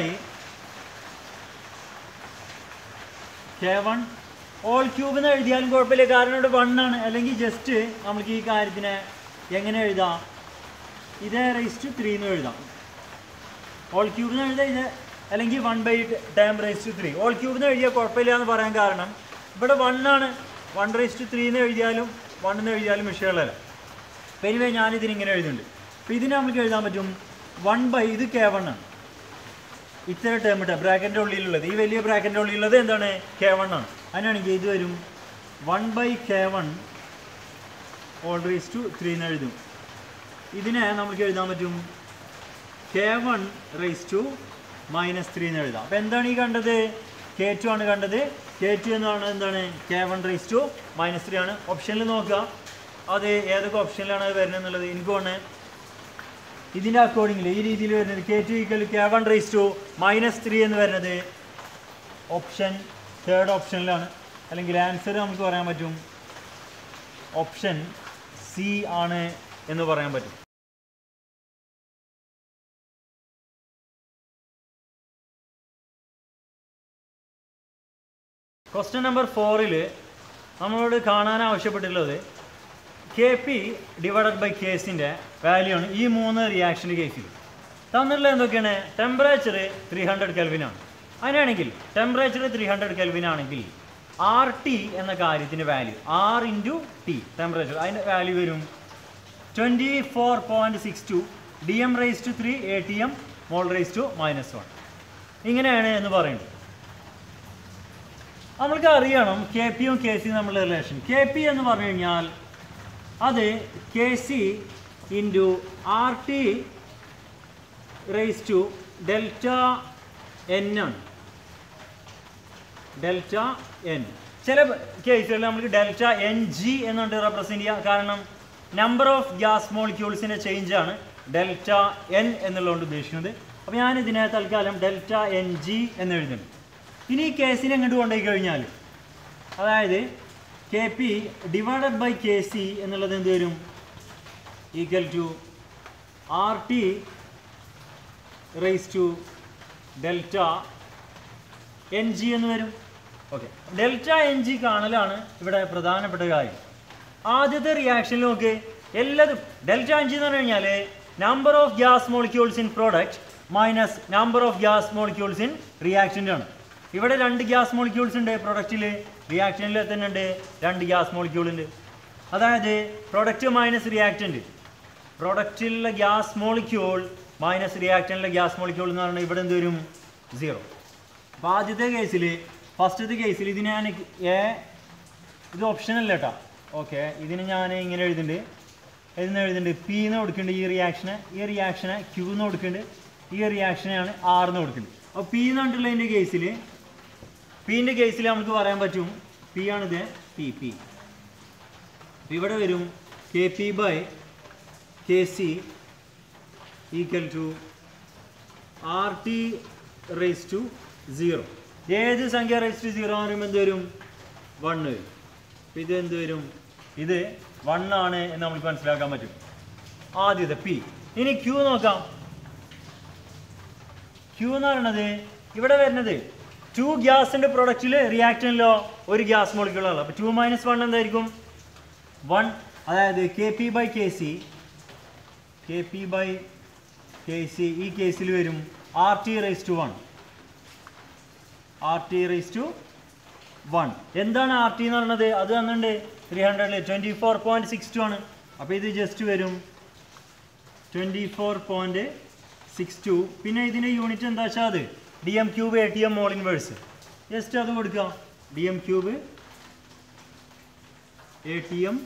K one whole cube എന്ന് എഴുതിയാലും കുഴപ്പമില്ല, കാരണം ഇവിടെ വൺ ആണ്. അല്ലെങ്കിൽ ജസ്റ്റ് നമുക്ക് ഈ കാര്യത്തിനെ എങ്ങനെ എഴുതാം, ഇത് റൈസ് ടു ത്രീ എന്ന് എഴുതാം. ഓൾ ക്യൂബ് എന്ന് എഴുതാം ഇത്, അല്ലെങ്കിൽ one by time raise to three. Whole cube എന്ന് എഴുതിയാൽ കുഴപ്പമില്ല എന്ന് പറയാൻ കാരണം ഇവിടെ വൺ ആണ്. വൺ റൈസ് ടു ത്രീ എന്ന് എഴുതിയാലും വൺ എന്ന് എഴുതിയാലും വിഷയമുള്ളതല്ല. അപ്പം എനിവേ ഞാനിതിനിങ്ങനെ എഴുതുന്നുണ്ട്. അപ്പോൾ ഇതിനെ നമുക്ക് എഴുതാൻ പറ്റും വൺ ബൈ ഇത് കെ വൺ ആണ്. ഇത്ര ടേം ഇട്ട ബ്രാക്കറ്റിൻ്റെ ഉള്ളിലുള്ളത്, ഈ വലിയ ബ്രാക്കറ്റിൻ്റെ ഉള്ളിലുള്ളത് എന്താണ്, കെ വൺ ആണ്. അതിനാണെങ്കിൽ ഇത് വരും one by K one whole raise to three എന്ന് എഴുതും. ഇതിനെ നമുക്ക് എഴുതാൻ പറ്റും K one raise to minus three എന്ന് എഴുതാം. അപ്പോൾ എന്താണ് ഈ കണ്ടത്, കെ ടു ആണ് കണ്ടത്. കെ ടു എന്ന് പറയുന്നത് എന്താണ്, K one raise to minus three ആണ്. ഓപ്ഷനിൽ നോക്കുക അത് ഏതൊക്കെ ഓപ്ഷനിലാണ് അത് വരുന്നത് എന്നുള്ളത്. എനിക്ക് തോന്നുന്നത് ഇതിൻ്റെ അക്കോർഡിംഗിൽ ഈ രീതിയിൽ വരുന്നത് K two equal K one raise to minus three എന്ന് വരുന്നത് ഓപ്ഷൻ തേർഡ് ഓപ്ഷനിലാണ്. അല്ലെങ്കിൽ ആൻസർ നമുക്ക് പറയാൻ പറ്റും ഓപ്ഷൻ സി ആണ് എന്ന് പറയാൻ പറ്റും. ക്വസ്റ്റ്യൻ നമ്പർ ഫോറിൽ നമ്മളോട് കാണാൻ ആവശ്യപ്പെട്ടിട്ടുള്ളത് കെ പി ഡിവൈഡഡ് ബൈ കേസിൻ്റെ വാല്യൂ ആണ് ഈ മൂന്ന് റിയാക്ഷൻ്റെ കേസിൽ. തന്നിട്ടുള്ളത് എന്തൊക്കെയാണ്, ടെമ്പറേച്ചർ ത്രീ ഹൺഡ്രഡ് കെൽവിനാണ്. അങ്ങനെയാണെങ്കിൽ ടെമ്പറേച്ചർ ത്രീ ഹൺഡ്രഡ് കെൽവിൻ ആണെങ്കിൽ ആർ ടി എന്ന കാര്യത്തിൻ്റെ value R into T temperature അതിൻ്റെ വാല്യൂ വരും twenty four point six two D M raise to three A T M mole raise to minus one. ഇങ്ങനെയാണ് എന്ന് പറയുന്നത്. നമ്മൾക്ക് അറിയണം കെ പിയും കെ സിയും തമ്മിലുള്ള റിലേഷൻ. കെ പി എന്ന് പറഞ്ഞു കഴിഞ്ഞാൽ അത് K C into R T raise to delta N ആണ്. ഡെൽറ്റ എൻ ചില കേസുകളിൽ നമുക്ക് ഡെൽറ്റ എൻ ജി എന്നുകൊണ്ട് റെപ്രസെൻറ്റ് ചെയ്യാം. കാരണം നമ്പർ ഓഫ് ഗ്യാസ് മോളിക്യൂൾസിൻ്റെ ചേഞ്ചാണ് ഡെൽറ്റ എൻ എന്നുള്ളതുകൊണ്ട് ഉദ്ദേശിക്കുന്നത്. അപ്പോൾ ഞാൻ ഇതിനെ തൽക്കാലം ഡെൽറ്റ എൻ ജി എന്ന് എഴുതുന്നുണ്ട്. ഇനി ഈ കേസിനെ എങ്ങോട്ട് കൊണ്ടുപോയി കഴിഞ്ഞാൽ, അതായത് K P divided by K C എന്നുള്ളത് എന്ത് വരും? Equal to R T raise to delta N G എന്ന് വരും. ഓക്കെ, ഡെൽറ്റ എൻ ജി കാണലാണ് ഇവിടെ പ്രധാനപ്പെട്ട കാര്യം. ആദ്യത്തെ റിയാക്ഷനിൽ നോക്ക്, എല്ലാതും ഡെൽറ്റ എൻ ജി എന്ന് പറഞ്ഞു കഴിഞ്ഞാൽ number of gas molecules in product minus number of gas molecules in reactant ആണ്. ഇവിടെ രണ്ട് ഗ്യാസ് മോളിക്യൂൾസ് ഉണ്ട് പ്രൊഡക്റ്റിൽ, റിയാക്ഷനിൽ തന്നെ ഉണ്ട് രണ്ട് ഗ്യാസ് മോളിക്യൂൾ ഉണ്ട്. അതായത് പ്രൊഡക്റ്റ് മൈനസ് റിയാക്റ്റൻ്റ്, പ്രൊഡക്റ്റിലുള്ള ഗ്യാസ് മോളിക്യൂൾ മൈനസ് റിയാക്റ്റൻ്റിലെ ഗ്യാസ് മോളിക്യൂൾ എന്ന് പറഞ്ഞാൽ ഇവിടെ എന്ത് വരും? സീറോ. അപ്പോൾ ആദ്യത്തെ കേസിൽ, ഫസ്റ്റത്തെ കേസിൽ ഇതിന് ഞാൻ എ, ഇത് ഓപ്ഷൻ അല്ല കേട്ടോ. ഓക്കെ, ഇതിന് ഞാൻ ഇങ്ങനെ എഴുതുന്നുണ്ട്, ഇതിന് എഴുതുന്നുണ്ട് പി എന്ന് കൊടുക്കുന്നുണ്ട് ഈ റിയാക്ഷന്, ഈ റിയാക്ഷനെ ക്യൂ എന്ന് കൊടുക്കുന്നുണ്ട്, ഈ റിയാക്ഷനെയാണ് ആർ എന്ന് കൊടുക്കുന്നുണ്ട്. അപ്പോൾ പി എന്ന് പറഞ്ഞിട്ടുള്ളതിൻ്റെ കേസിൽ, പിൻ്റെ കേസിൽ നമുക്ക് പറയാൻ പറ്റും പി ആണിത്, പി പി ഇവിടെ വരും K P by K C equal to R T raise to zero. ഏത് സംഖ്യ റേസ് ടു സീറോ എന്ന് പറയുമ്പോൾ എന്ത് വരും? വൺ വരും. അപ്പം ഇത് എന്ത് വരും? ഇത് വൺ ആണ് എന്ന് നമുക്ക് മനസ്സിലാക്കാൻ പറ്റും. ആദ്യത്തെ പി. ഇനി ക്യൂ നോക്കാം. ക്യൂ എന്ന് പറയുന്നത് ഇവിടെ വരുന്നത് ടു ഗ്യാസിൻ്റെ പ്രൊഡക്റ്റിൽ റിയാക്റ്റനിലോ ഒരു ഗ്യാസ് മോളിക്യൂളാണ്. അപ്പോൾ ടു മൈനസ് വൺ എന്തായിരിക്കും? വൺ. അതായത് K P by K C, K P by K C ഈ കേസിൽ വരും R T raise to one, R T raise to one. എന്താണ് ആർ ടി എന്ന് പറയുന്നത്? അത് തന്നിട്ടുണ്ട് ത്രീ ഹൺഡ്രഡിൽ twenty four point six two ആണ്. അപ്പോൾ ഇത് ജസ്റ്റ് വരും twenty four point six two. പിന്നെ ഇതിൻ്റെ യൂണിറ്റ് എന്താ വെച്ചാൽ അത് D M cube A T M mole inverse, just അത് കൊടുക്കുക. D M cube A T M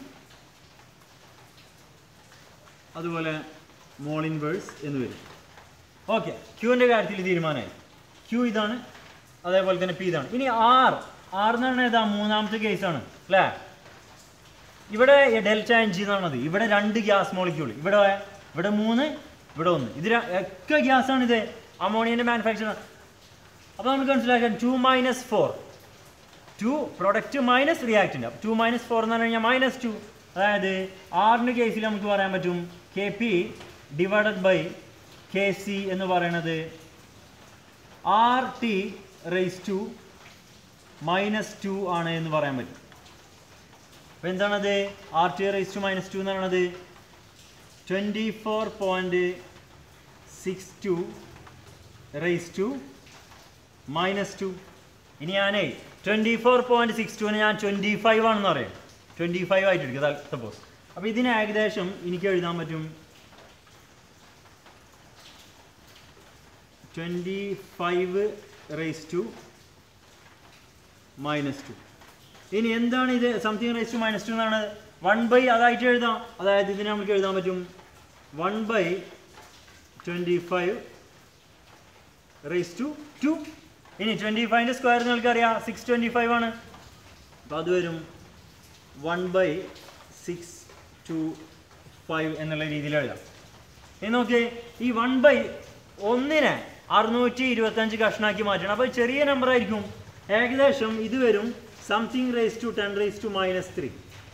അതുപോലെ മോൾ ഇൻവേഴ്സ് എന്ന് വരും. ഓക്കെ, ക്യൂവിൻ്റെ കാര്യത്തിൽ തീരുമാനമായി. ക്യൂ ഇതാണ്, അതേപോലെ തന്നെ പി ഇതാണ്. ഇനി ആർ, ആർ എന്ന് പറഞ്ഞാൽ ഏതാ? മൂന്നാമത്തെ കേസാണ് അല്ലേ? ഇവിടെ ഡെൽറ്റ എൻ ജി എന്ന് പറഞ്ഞത് ഇവിടെ രണ്ട് ഗ്യാസ് മോളിക്യൂൾ, ഇവിടെ ഇവിടെ മൂന്ന്, ഇവിടെ ഒന്ന്, ഇത് ഒക്കെ ഗ്യാസാണ്. ഇത് അമോണിയൻ്റെ മാനുഫാക്ചർ. അപ്പോൾ നമുക്ക് മനസ്സിലാക്കാം two minus four, two product minus reactant. അപ്പോൾ ടു മൈനസ് ഫോർ എന്ന് പറഞ്ഞു കഴിഞ്ഞാൽ മൈനസ് ടു. അതായത് ആറിൻ്റെ കേസിൽ നമുക്ക് പറയാൻ പറ്റും K P divided by K C എന്ന് പറയുന്നത് R T raise to minus two ആണ് എന്ന് പറയാൻ പറ്റും. അപ്പോൾ എന്താണത്? R T raise to minus two എന്ന് പറയുന്നത് twenty four point six two raise to minus two. ഇനി ഞാനേ ട്വൻറ്റി ഫോർ പോയിൻറ്റ് സിക്സ് ടുവിന് ഞാൻ ട്വൻറ്റി ഫൈവ് ആണെന്ന് പറയാം, ട്വൻറ്റി ഫൈവ് ആയിട്ട് എടുക്കുക സപ്പോസ്. അപ്പോൾ ഇതിന് ഏകദേശം എനിക്ക് എഴുതാൻ പറ്റും twenty five raise to minus two. ഇനി എന്താണ് ഇത്? Something raise to minus two എന്നാണ് വൺ ബൈ അതായിട്ട് എഴുതാം. അതായത് ഇതിന് നമുക്ക് എഴുതാൻ പറ്റും one by twenty five raise to two. ഇനി ട്വൻറ്റി ഫൈവിൻ്റെ സ്ക്വയർ നിങ്ങൾക്കറിയാം സിക്സ് ട്വൻറ്റി ഫൈവ് ആണ്. അപ്പോൾ അത് വരും one by six two five എന്നുള്ള രീതിയിൽ എഴുതാം. ഇനി നോക്കി, ഈ വൺ ബൈ ഒന്നിനെ അറുന്നൂറ്റി ഇരുപത്തഞ്ച് കഷ്ണാക്കി മാറ്റണം. അപ്പോൾ ചെറിയ നമ്പർ ആയിരിക്കും. ഏകദേശം ഇത് വരും something raise to ten raise to minus three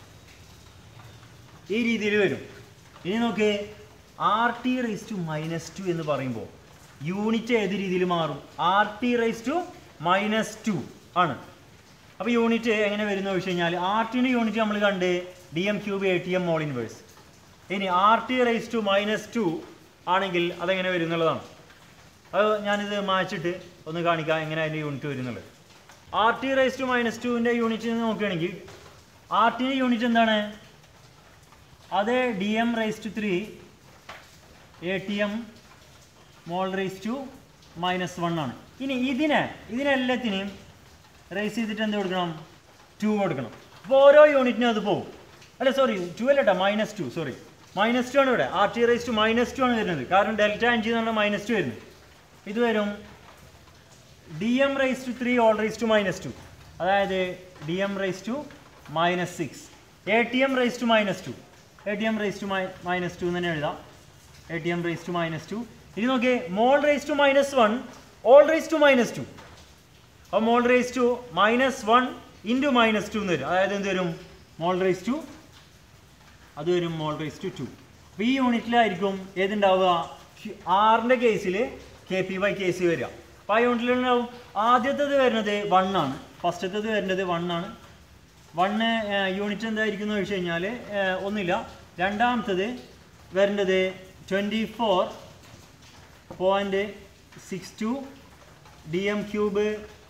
ഈ രീതിയിൽ വരും. ഇനി നോക്കി, R T raise to minus two എന്ന് പറയുമ്പോൾ യൂണിറ്റ് ഏത് രീതിയിൽ മാറും? R T raise to minus two ആണ്. അപ്പോൾ യൂണിറ്റ് എങ്ങനെ വരുന്നു വെച്ച് കഴിഞ്ഞാൽ ആർ ടിൻ്റെ യൂണിറ്റ് നമ്മൾ കണ്ട് D M cube A T M mole inverse. ഇനി R T raise to minus two ആണെങ്കിൽ അതെങ്ങനെ വരും എന്നുള്ളതാണ്. അത് ഞാനിത് മാച്ചിട്ട് ഒന്ന് കാണിക്കാം എങ്ങനെ അതിൻ്റെ യൂണിറ്റ് വരുന്നുള്ളത്. R T raise to minus ടുവിൻ്റെ യൂണിറ്റ് നോക്കുകയാണെങ്കിൽ ആർ ടിൻ്റെ യൂണിറ്റ് എന്താണ്? അത് D M raise to three A T M mole raise to minus one ആണ്. ഇനി ഇതിനെ ഇതിനെല്ലാത്തിനെയും റേസ് ചെയ്തിട്ട് എന്ത് കൊടുക്കണം? ടു കൊടുക്കണം. അപ്പോൾ ഓരോ യൂണിറ്റിനും അത് പോകും. അല്ല സോറി, ടു അല്ല കേട്ടോ, minus two. Sorry, minus two ആണ് ഇവിടെ. R T raise to minus two ആണ് വരുന്നത്. കാരണം ഡെൽറ്റ അഞ്ച് എന്ന് പറഞ്ഞാൽ മൈനസ് ടു വരുന്നത്. ഇത് വരും D M raise to three whole raise to minus two. അതായത് D M raise to minus six A T M raise to minus two. A T M raise to minus two എന്ന് തന്നെ എഴുതാം. A T M raise to minus two. ഇനി നോക്കിയേ mole raise to minus one whole raise to minus two. അപ്പോൾ mole raise to minus one into minus two എന്ന് വരും. അതായത് എന്ത് വരും? മോൾ റേസ് ടു അത് വരും മോൾ റേസ് ടു ടു. അപ്പോൾ ഈ യൂണിറ്റിലായിരിക്കും ഏതുണ്ടാവുക? ആറിൻ്റെ കേസിൽ K P by K C വരിക. അപ്പോൾ ആ യൂണിറ്റിലുണ്ടാവും ആദ്യത്തേത് വരുന്നത് വൺ ആണ്, ഫസ്റ്റത്തേത് വരുന്നത് വൺ ആണ്. വണ്ണ് യൂണിറ്റ് എന്തായിരിക്കും എന്ന് ചോദിച്ചു കഴിഞ്ഞാൽ ഒന്നുമില്ല. രണ്ടാമത്തത് വരേണ്ടത് twenty four point six two D M cube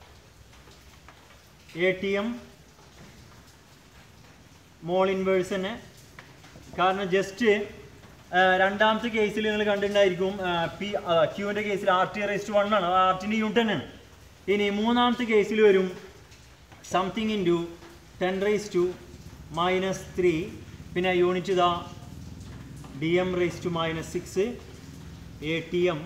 A T M mole inverse തന്നെ. കാരണം ജസ്റ്റ് രണ്ടാമത്തെ കേസിൽ നിങ്ങൾ കണ്ടിട്ടുണ്ടായിരിക്കും പി ക്യൂവിൻ്റെ കേസിൽ R T raise to one ആണ്, ആർ ടിൻ്റെ യൂണിറ്റ് തന്നെയാണ്. ഇനി മൂന്നാമത്തെ കേസിൽ വരും something into ten raise to minus three, പിന്നെ യൂണിറ്റ് ഇതാ D M raise to minus six A T M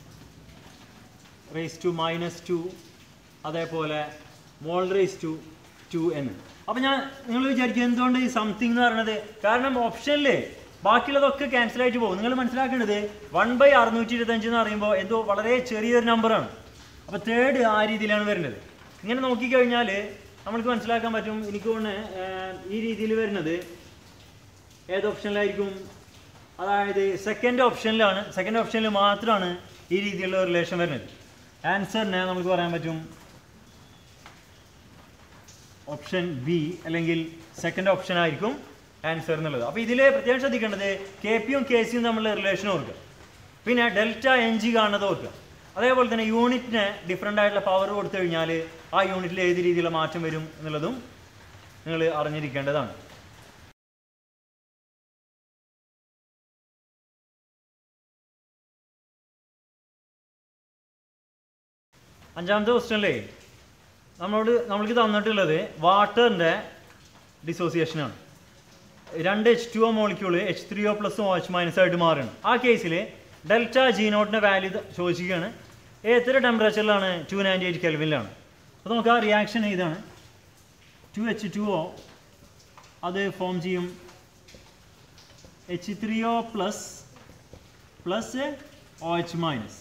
raise to minus two, അതേപോലെ മോൾ റേസ് ടു ടു എന്ന്. അപ്പോൾ ഞാൻ നിങ്ങൾ വിചാരിക്കും എന്തുകൊണ്ട് ഈ സംതിങ് എന്ന് പറയുന്നത്? കാരണം ഓപ്ഷനിൽ ബാക്കിയുള്ളതൊക്കെ ക്യാൻസൽ ആയിട്ട് പോകും. നിങ്ങൾ മനസ്സിലാക്കേണ്ടത് വൺ ബൈ അറുന്നൂറ്റി ഇരുപത്തഞ്ച് എന്ന് പറയുമ്പോൾ എന്തോ വളരെ ചെറിയൊരു നമ്പറാണ്. അപ്പോൾ തേർഡ് ആ രീതിയിലാണ് വരുന്നത്. ഇങ്ങനെ നോക്കിക്കഴിഞ്ഞാൽ നമ്മൾക്ക് മനസ്സിലാക്കാൻ പറ്റും. എനിക്ക് തോന്നുന്നത് ഈ രീതിയിൽ വരുന്നത് ഏത് ഓപ്ഷനിലായിരിക്കും? അതായത് സെക്കൻഡ് ഓപ്ഷനിലാണ്. സെക്കൻഡ് ഓപ്ഷനിൽ മാത്രമാണ് ഈ രീതിയിലുള്ള റിലേഷൻ വരുന്നത്. ആൻസറിനെ നമുക്ക് പറയാൻ പറ്റും ഓപ്ഷൻ ബി അല്ലെങ്കിൽ സെക്കൻഡ് ഓപ്ഷൻ ആയിരിക്കും ആൻസർ എന്നുള്ളത്. അപ്പോൾ ഇതിൽ പ്രത്യേകം ശ്രദ്ധിക്കേണ്ടത് കെ പിയും കെ സിയും തമ്മിലുള്ള റിലേഷൻ ഓർക്കുക, പിന്നെ ഡെൽറ്റ എൻ ജി കാണുന്നത് ഓർക്കുക. അതേപോലെ തന്നെ യൂണിറ്റിന് ഡിഫറെൻ്റ് ആയിട്ടുള്ള പവർ കൊടുത്തു കഴിഞ്ഞാൽ ആ യൂണിറ്റിൽ ഏത് രീതിയിലുള്ള മാറ്റം വരും എന്നുള്ളതും നിങ്ങൾ അറിഞ്ഞിരിക്കേണ്ടതാണ്. അഞ്ചാമത്തെ ക്വസ്റ്റ്യനിലേ നമ്മളോട് നമ്മൾക്ക് തന്നിട്ടുള്ളത് വാട്ടറിൻ്റെ ഡിസോസിയേഷനാണ്. രണ്ട് H two O molecule H three O പ്ലസും ഒ എച്ച് മൈനസ് ആയിട്ട് മാറുകയാണ്. ആ കേസിൽ ഡെൽറ്റ ജി നോട്ടിൻ്റെ വാല്യൂ ചോദിക്കുകയാണ്. എത്ര ടെമ്പറേച്ചറിലാണ്? ടു നയൻറ്റി എയ്റ്റ് കെൽവിനിലാണ്. അപ്പോൾ നമുക്ക് ആ റിയാക്ഷൻ ഇതാണ്. ടു എച്ച് ടു ഒ അത് ഫോം ചെയ്യും H three O plus plus O H minus.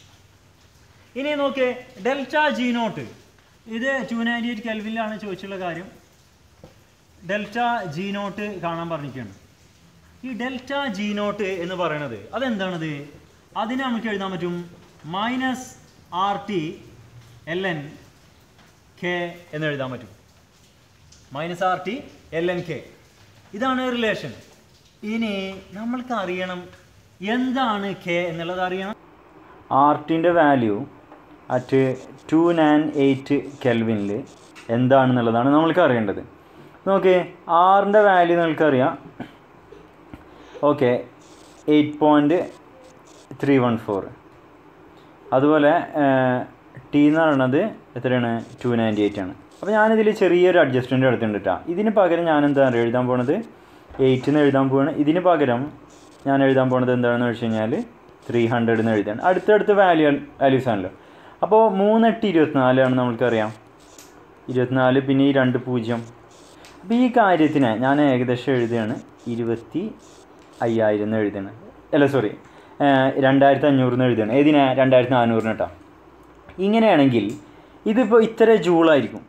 ഇനി നോക്ക് ഡെൽറ്റ ജി നോട്ട് ഇത് ടു നയൻറ്റി എയ്റ്റ് കെൽവിനിലാണ് ചോദിച്ചുള്ള കാര്യം. ഡെൽറ്റ ജി നോട്ട് കാണാൻ പറഞ്ഞിരിക്കുകയാണ്. ഈ ഡെൽറ്റ ജി നോട്ട് എന്ന് പറയുന്നത് അതെന്താണത്? അതിനെ നമുക്ക് എഴുതാൻ പറ്റും minus R T L N K എന്ന് എഴുതാൻ പറ്റും. Minus R T L N K ഇതാണ് റിലേഷൻ. ഇനി നമ്മൾക്ക് അറിയണം എന്താണ് കെ എന്നുള്ളത് അറിയണം. ആർ ടിൻ്റെ value at two nine eight കെൽവിനിൽ എന്താണെന്നുള്ളതാണ് നമ്മൾക്ക് അറിയേണ്ടത്. നോക്കേ ആറിൻ്റെ വാല്യൂ നിങ്ങൾക്കറിയാം. Okay eight point three one four. അതുപോലെ ടി എന്ന് പറയുന്നത് എത്രയാണ്? ടു നയൻറ്റി എയ്റ്റ് ആണ്. അപ്പോൾ ഞാനിതിൽ ചെറിയൊരു അഡ്ജസ്റ്റ്മെൻറ്റ് എടുത്തിട്ടുണ്ട് കേട്ടോ. ഇതിന് പകരം ഞാൻ എന്താ എഴുതാൻ പോണത്? എയ്റ്റ് എന്ന് എഴുതാൻ പോവാണ്. ഇതിന് പകരം ഞാൻ എഴുതാൻ പോണത് എന്താണെന്ന് വെച്ച് കഴിഞ്ഞാൽ ത്രീ ഹൺഡ്രഡ് എന്ന് എഴുതാണ്. അടുത്തടുത്ത് വാല്യൂ വാല്യൂസ് ആണല്ലോ. അപ്പോൾ മൂന്നെട്ട് ഇരുപത്തിനാലാണ് നമ്മൾക്കറിയാം. ഇരുപത്തിനാല് പിന്നെ ഈ രണ്ട് പൂജ്യം. അപ്പോൾ ഈ കാര്യത്തിന് ഞാൻ ഏകദേശം എഴുതുകയാണ് ഇരുപത്തി അയ്യായിരം എന്ന് എഴുതുകയാണ്. അല്ല സോറി രണ്ടായിരത്തി അഞ്ഞൂറ് എന്ന് എഴുതുകയാണ്. ഏതിനാ? രണ്ടായിരത്തി നാനൂറിന് കേട്ടോ. ഇങ്ങനെയാണെങ്കിൽ ഇതിപ്പോൾ ഇത്ര ജൂളായിരിക്കും.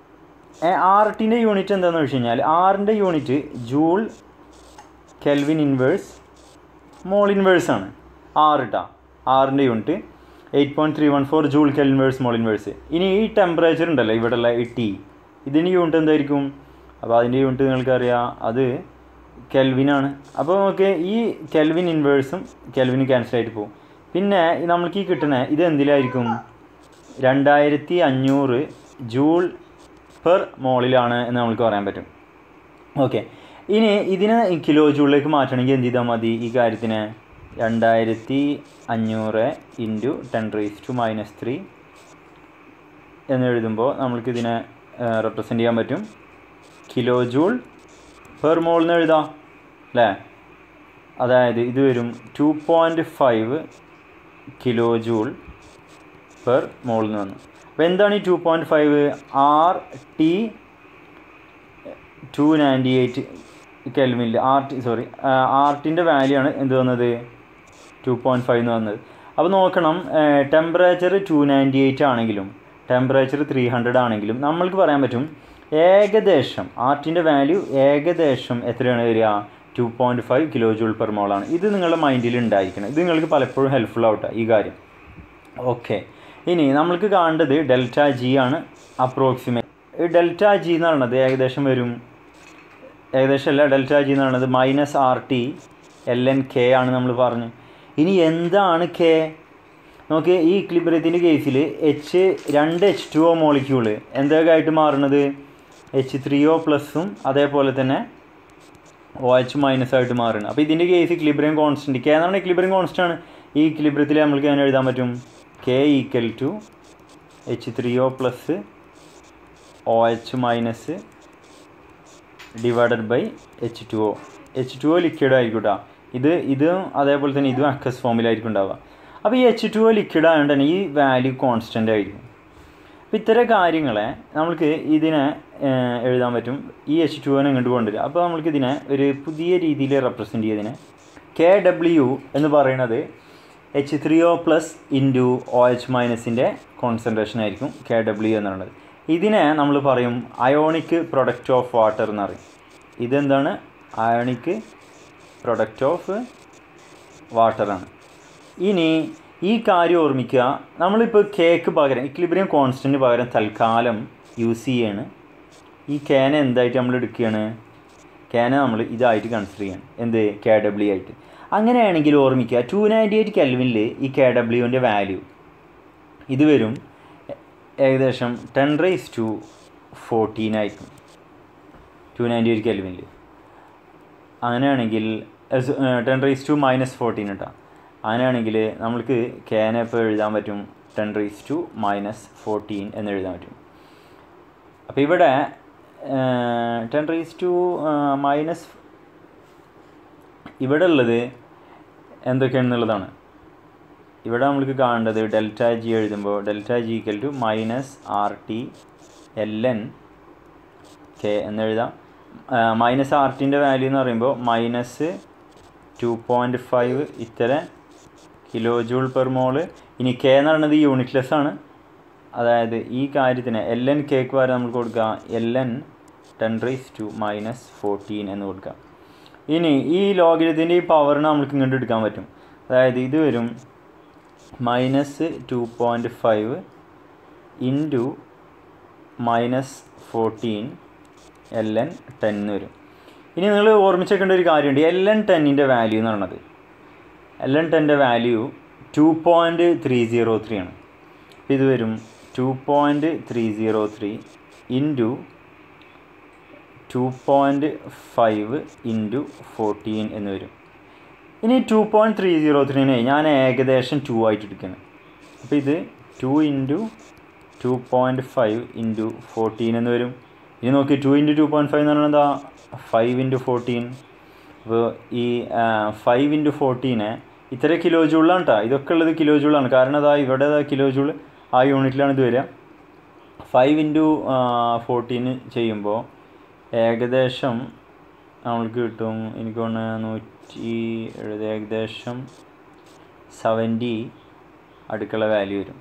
ആർ ടിൻ്റെ യൂണിറ്റ് എന്താണെന്ന് വെച്ച് കഴിഞ്ഞാൽ ആറിൻ്റെ unit joule kelvin inverse mole inverse ആണ്. ആറ് കേട്ടോ. ആറിൻ്റെ unit eight point three one four joule kelvin inverse mole inverse. ഇനി ഈ ടെമ്പറേച്ചർ ഉണ്ടല്ലോ ഇവിടെയുള്ള ഈ ടി, ഇതിൻ്റെ യൂണിറ്റ് എന്തായിരിക്കും? അപ്പോൾ അതിൻ്റെ യൂണിറ്റ് നിങ്ങൾക്കറിയാം, അത് കെൽവിനാണ്. അപ്പോൾ നമുക്ക് ഈ കെൽവിൻ ഇൻവേഴ്സും കെൽവിന് ക്യാൻസൽ ആയിട്ട് പോകും. പിന്നെ നമ്മൾക്ക് ഈ കിട്ടുന്ന ഇത് എന്തിലായിരിക്കും? രണ്ടായിരത്തി അഞ്ഞൂറ് ജൂൾ പെർ മോളിലാണ് എന്ന് നമുക്ക് പറയാൻ പറ്റും. ഓക്കെ, ഇനി ഇതിനെ കിലോ ജൂളിലേക്ക് മാറ്റണമെങ്കിൽ എന്ത് ചെയ്താൽ മതി? ഈ കാര്യത്തിന് രണ്ടായിരത്തി അഞ്ഞൂറ് into ten raise to minus three എന്ന് എഴുതുമ്പോൾ നമ്മൾക്കിതിനെ റെപ്രസെൻ്റ് ചെയ്യാൻ പറ്റും കിലോ ജൂൾ പെർ മോൾ എന്ന് എഴുതാം അല്ലേ? അതായത് ഇത് വരും two point five kilo joule per mole എന്ന് വന്നു. അപ്പോൾ എന്താണ് ഈ two point five? R T two ninety eight കെൽവിനിൽ ആർ ടി സോറി ആർ ടിൻ്റെ വാല്യൂ ആണ് എന്ത് വന്നത് ടു പോയിൻറ്റ് ഫൈവ് എന്ന് വന്നത്. അപ്പോൾ നോക്കണം, ടെമ്പറേച്ചർ ടു നയൻറ്റി എയ്റ്റ് ആണെങ്കിലും ടെമ്പറേച്ചർ ത്രീ ഹൺഡ്രഡ് ആണെങ്കിലും നമ്മൾക്ക് പറയാൻ പറ്റും ഏകദേശം ആർ ടിൻ്റെ വാല്യൂ ഏകദേശം എത്രയാണ് വരിക two point five kilo joule per മോളാണ്. ഇത് നിങ്ങളുടെ മൈൻഡിൽ ഉണ്ടായിരിക്കണം. ഇത് നിങ്ങൾക്ക് പലപ്പോഴും ഹെൽപ്ഫുൾ ആവട്ടെ ഈ കാര്യം. ഓക്കെ, ഇനി നമ്മൾക്ക് കാണേണ്ടത് ഡെൽറ്റ ജി ആണ് അപ്രോക്സിമേറ്റ്. ഈ ഡെൽറ്റ ജി എന്ന് പറയുന്നത് ഏകദേശം വരും ഏകദേശം അല്ല ഡെൽറ്റ ജി എന്ന് പറയുന്നത് minus R T L N K ആണ് നമ്മൾ പറഞ്ഞു. ഇനി എന്താണ് കെ നോക്കി, ഈ ഇക്വിലിബ്രിയത്തിൻ്റെ കേസിൽ എച്ച് രണ്ട് എച്ച് ടു ഒ മോളിക്യൂള് എന്തൊക്കെ ആയിട്ട് മാറുന്നത് എച്ച് ത്രീ ഒ പ്ലസും അതേപോലെ തന്നെ ഒ എച്ച് മൈനസ് ആയിട്ട് മാറുന്നത്. അപ്പോൾ ഇതിൻ്റെ കേസ് ഇക്വിലിബ്രിയം കോൺസ്റ്റൻറ്റ് കെ എന്നാണ് ഇക്വിലിബ്രിയം കോൺസ്റ്റൻ്റ് ആണ്. ഈ ഇക്വിലിബ്രിയത്തിൽ നമ്മൾക്ക് എങ്ങനെ എഴുതാൻ പറ്റും K equal to H three O plus O H minus divided by H two O. H two O liquid ആയിരിക്കും. ഇത് ഇതും അതേപോലെ തന്നെ ഇതും അക്വസ് ഫോമിലായിരിക്കും ഉണ്ടാവുക. അപ്പോൾ ഈ എച്ച് ടു ഒ ലിക്വിഡ് ആയതുകൊണ്ട് തന്നെ ഈ വാല്യൂ കോൺസ്റ്റൻ്റ് ആയിരിക്കും. അപ്പോൾ ഇത്തരം കാര്യങ്ങളെ നമുക്ക് ഇതിനെ എഴുതാൻ പറ്റും. ഈ എച്ച് ടു ഒനെ ഇങ്ങോട്ട് കൊണ്ടുവരിക. അപ്പോൾ നമുക്ക് ഇതിനെ ഒരു പുതിയ രീതിയിൽ റെപ്രസെൻറ്റ് ചെയ്തതിനെ കെ ഡബ്ല്യു എന്ന് പറയുന്നത് H three O plus into O H മൈനസിൻ്റെ കോൺസെൻട്രേഷൻ ആയിരിക്കും കെ ഡബ്ല്യു എന്ന് പറയുന്നത്. ഇതിനെ നമ്മൾ പറയും അയോണിക് പ്രൊഡക്റ്റ് ഓഫ് വാട്ടർ എന്ന് പറയും. ഇതെന്താണ് അയോണിക് പ്രൊഡക്റ്റ് ഓഫ് വാട്ടറാണ്. ഇനി ഈ കാര്യം ഓർമ്മിക്കുക, നമ്മളിപ്പോൾ കേക്ക് പകരം ഇക്വിലിബ്രിയം കോൺസ്റ്റൻറ്റ് പകരം തൽക്കാലം യൂസ് ചെയ്യാണ്. ഈ കേനെ എന്തായിട്ട് നമ്മൾ എടുക്കുകയാണ് കേനെ നമ്മൾ ഇതായിട്ട് കൺസിഡർ ചെയ്യണം, എന്ത് കെ ഡബ്ല്യു ആയിട്ട്. അങ്ങനെയാണെങ്കിൽ ഓർമ്മിക്കുക ടു നയൻറ്റി എയ്റ്റ് കെൽവിനിൽ ഈ കെ ഡബ്ല്യുവിൻ്റെ വാല്യൂ ഇത് വരും ഏകദേശം ടെൻ റൈസ് ടു ഫോർട്ടീൻ ആയിരിക്കും ടു നയൻറ്റി എയ്റ്റ് കെൽവിനിൽ. അങ്ങനെയാണെങ്കിൽ ten rice to minus fourteen കേട്ടോ. അങ്ങനെയാണെങ്കിൽ നമ്മൾക്ക് കേനെ ഇപ്പോൾ എഴുതാൻ പറ്റും ten rice to minus fourteen എന്ന് എഴുതാൻ പറ്റും. അപ്പോൾ ഇവിടെ ടെൻ റൈസ് ടു മൈനസ് ഇവിടെ ഉള്ളത് എന്തൊക്കെയാണെന്നുള്ളതാണ്. ഇവിടെ നമ്മൾക്ക് കാണേണ്ടത് ഡെൽറ്റ ജി എഴുതുമ്പോൾ delta G equal to minus R T L N K എന്നെഴുതാം. മൈനസ് ആർ ടിൻ്റെ വാല്യൂ എന്ന് പറയുമ്പോൾ മൈനസ് ടു പോയിൻറ്റ് ഫൈവ് ഇത്തര കിലോ ജൂൾ പെർ മോള്. ഇനി കെ എന്ന് പറയുന്നത് യൂണിറ്റ്ലെസ് ആണ്. അതായത് ഈ കാര്യത്തിന് എൽ എൻ കേക്ക് വരെ നമ്മൾ കൊടുക്കുക L N ten rice to minus fourteen എന്ന് കൊടുക്കുക. ഇനി ഈ ലോഗരിതത്തിൻ്റെ ഈ പവറിന് നമുക്ക് ഇങ്ങോട്ട് എടുക്കാൻ പറ്റും. അതായത് ഇത് വരും minus two point five into minus fourteen L N ten എന്ന് വരും. ഇനി നിങ്ങൾ ഓർമ്മിച്ചേക്കേണ്ട ഒരു കാര്യമുണ്ട്, എൽ എൻ ടെന്നിൻ്റെ വാല്യൂ എന്ന് പറയുന്നത് എൽ എൻ ടെൻ്റെ value two point three zero three ആണ്. അപ്പോൾ ഇത് വരും two point three zero three into two point five into fourteen എന്ന് വരും. ഇനി ടു പോയിൻറ്റ് ത്രീ സീറോ ത്രീനെ ഞാൻ ഏകദേശം ടു ആയിട്ട് എടുക്കണം. അപ്പോൾ ഇത് two into two point five into fourteen എന്ന് വരും. ഇനി നോക്കി two into two point five എന്ന് പറഞ്ഞാൽ എന്താ ഫൈവ് ഇൻറ്റു ഫോർട്ടീൻ. അപ്പോൾ ഈ ഫൈവ് ഇൻറ്റു ഫോർട്ടീന് ഇത്ര കിലോ ജൂളാണ് കേട്ടോ. ഇതൊക്കെ ഉള്ളത് കിലോ ജൂളാണ്. കാരണം അതാ ഇവിടെ കിലോ ജൂൾ ആ യൂണിറ്റിലാണ് ഇത് വരിക. ഫൈവ് ഇൻറ്റു ഫോർട്ടീന് ചെയ്യുമ്പോൾ ഏകദേശം നമ്മൾക്ക് കിട്ടും എനിക്ക് തോന്നുന്നു നൂറ്റി എഴുപത് ഏകദേശം സെവൻറ്റി അടുക്കള വാല്യൂ വരും.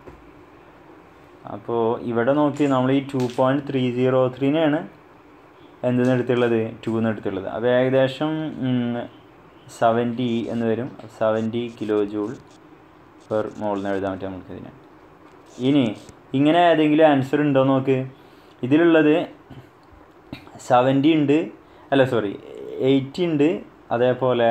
അപ്പോൾ ഇവിടെ നോക്കി നമ്മൾ ഈ ടു പോയിൻറ്റ് ത്രീ സീറോ ത്രീനെയാണ് എന്തെന്ന് എടുത്തുള്ളത് ടു എന്ന് എടുത്തുള്ളത്. അപ്പോൾ ഏകദേശം സെവൻറ്റി എന്ന് വരും. Seventy kilo joule per mole എന്ന് എഴുതാൻ പറ്റും നമുക്കിതിന്. ഇനി ഇങ്ങനെ ഏതെങ്കിലും ആൻസർ ഉണ്ടോ നോക്ക്. ഇതിലുള്ളത് സെവൻറ്റി ഉണ്ട്, അല്ല സോറി എയ്റ്റി ഉണ്ട്, അതേപോലെ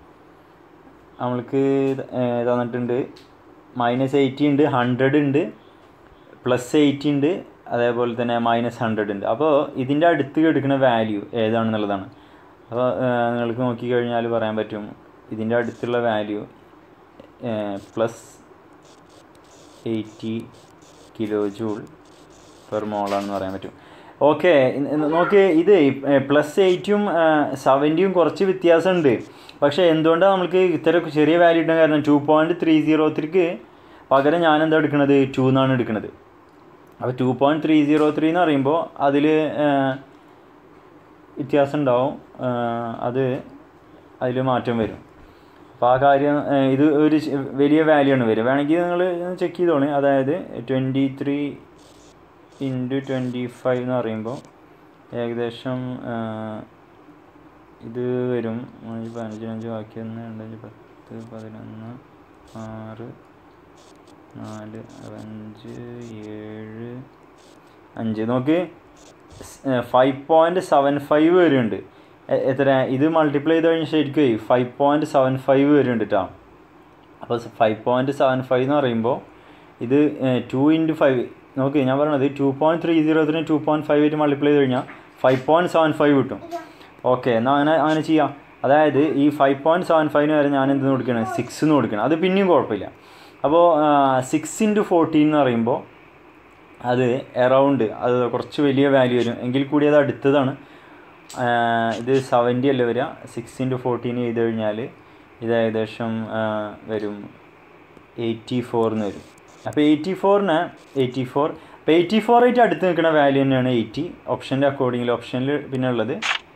നമ്മൾക്ക് തന്നിട്ടുണ്ട് മൈനസ് എയ്റ്റി ഉണ്ട്, ഹൺഡ്രഡ് ഉണ്ട്, പ്ലസ് എയ്റ്റി ഉണ്ട്, അതേപോലെ തന്നെ മൈനസ് ഹൺഡ്രഡ് ഉണ്ട്. അപ്പോൾ ഇതിൻ്റെ അടുത്ത് എടുക്കുന്ന വാല്യൂ ഏതാണെന്നുള്ളതാണ്. അപ്പോൾ നിങ്ങൾക്ക് നോക്കിക്കഴിഞ്ഞാൽ പറയാൻ പറ്റും ഇതിൻ്റെ അടുത്തുള്ള value plus eighty kilo joule per മോളാണെന്ന് പറയാൻ പറ്റും. ഓക്കെ, നോക്കി ഇത് പ്ലസ് എയ്റ്റും സെവൻറ്റിയും കുറച്ച് വ്യത്യാസമുണ്ട്. പക്ഷേ എന്തുകൊണ്ടാണ് നമുക്ക് ഇത്ര ചെറിയ വാല്യൂ ഇട്ടാൻ കാരണം ടു പോയിൻറ്റ് ത്രീ സീറോ ത്രീക്ക് പകരം ഞാൻ എന്താ എടുക്കുന്നത് ടു എന്നാണ് എടുക്കുന്നത്. അപ്പോൾ two point three zero three എന്ന് പറയുമ്പോൾ അതിൽ വ്യത്യാസം ഉണ്ടാവും, അത് അതിൽ മാറ്റം വരും. അപ്പോൾ ആ കാര്യം ഇത് ഒരു വലിയ വാല്യൂ ആണ് വരിക. വേണമെങ്കിൽ നിങ്ങൾ ചെക്ക് ചെയ്തോളൂ. അതായത് twenty three into twenty five എന്ന് പറയുമ്പോൾ ഏകദേശം ഇത് വരും പതിനഞ്ച് അഞ്ച് ബാക്കി ഒന്ന് രണ്ടഞ്ച് പത്ത് പതിനൊന്ന് ആറ് നാല് അഞ്ച് ഏഴ് അഞ്ച് നോക്ക് ഫൈവ് പോയിൻറ്റ് സെവൻ ഫൈവ് വരുന്നുണ്ട്. എത്ര ഇത് മൾട്ടിപ്ലൈ ചെയ്ത് കഴിഞ്ഞാൽ ശരിക്കും ഫൈവ് പോയിൻറ്റ് സെവൻ ഫൈവ് വരുന്നുണ്ട് കേട്ടോ. അപ്പോൾ ഫൈവ് പോയിൻറ്റ് സെവൻ ഫൈവ് എന്ന് പറയുമ്പോൾ ഇത് ടു ഇൻറ്റു ഫൈവ് നോക്ക്, ഞാൻ പറയണത് two point three zero three two point five ആയിട്ട് മൾട്ടിപ്ലൈ ചെയ്ത് കഴിഞ്ഞാൽ ഫൈവ് പോയിൻറ്റ് സെവൻ ഫൈവ് കിട്ടും. ഓക്കെ, എന്നാൽ അങ്ങനെ അങ്ങനെ ചെയ്യാം. അതായത് ഈ ഫൈവ് പോയിൻറ്റ് സെവൻ ഫൈവിന് വരെ ഞാൻ എന്തെന്ന് കൊടുക്കണം, സിക്സ് എന്ന് കൊടുക്കണം. അത് പിന്നെയും കുഴപ്പമില്ല. അപ്പോൾ സിക്സ് ഇൻറ്റു ഫോർട്ടീൻ എന്ന് പറയുമ്പോൾ അത് എറൗണ്ട് അത് കുറച്ച് വലിയ വാല്യൂ വരും. എങ്കിൽ കൂടി അത് അടുത്തതാണ്. ഇത് സെവൻറ്റി അല്ലേ വരിക. സിക്സ് ഇൻറ്റു ഫോർട്ടീൻ ചെയ്ത് കഴിഞ്ഞാൽ ഇത് ഏകദേശം വരും എയ്റ്റി ഫോറിന് വരും. അപ്പോൾ എയ്റ്റി ഫോറിന് എയ്റ്റി ഫോർ അപ്പോൾ എയ്റ്റി ഫോർ ആയിട്ട് അടുത്ത് നിൽക്കുന്ന വാല്യൂ തന്നെയാണ് എയ്റ്റി. ഓപ്ഷൻ്റെ അക്കോർഡിങ്ങിൽ ഓപ്ഷനിൽ പിന്നെ ഉള്ളത്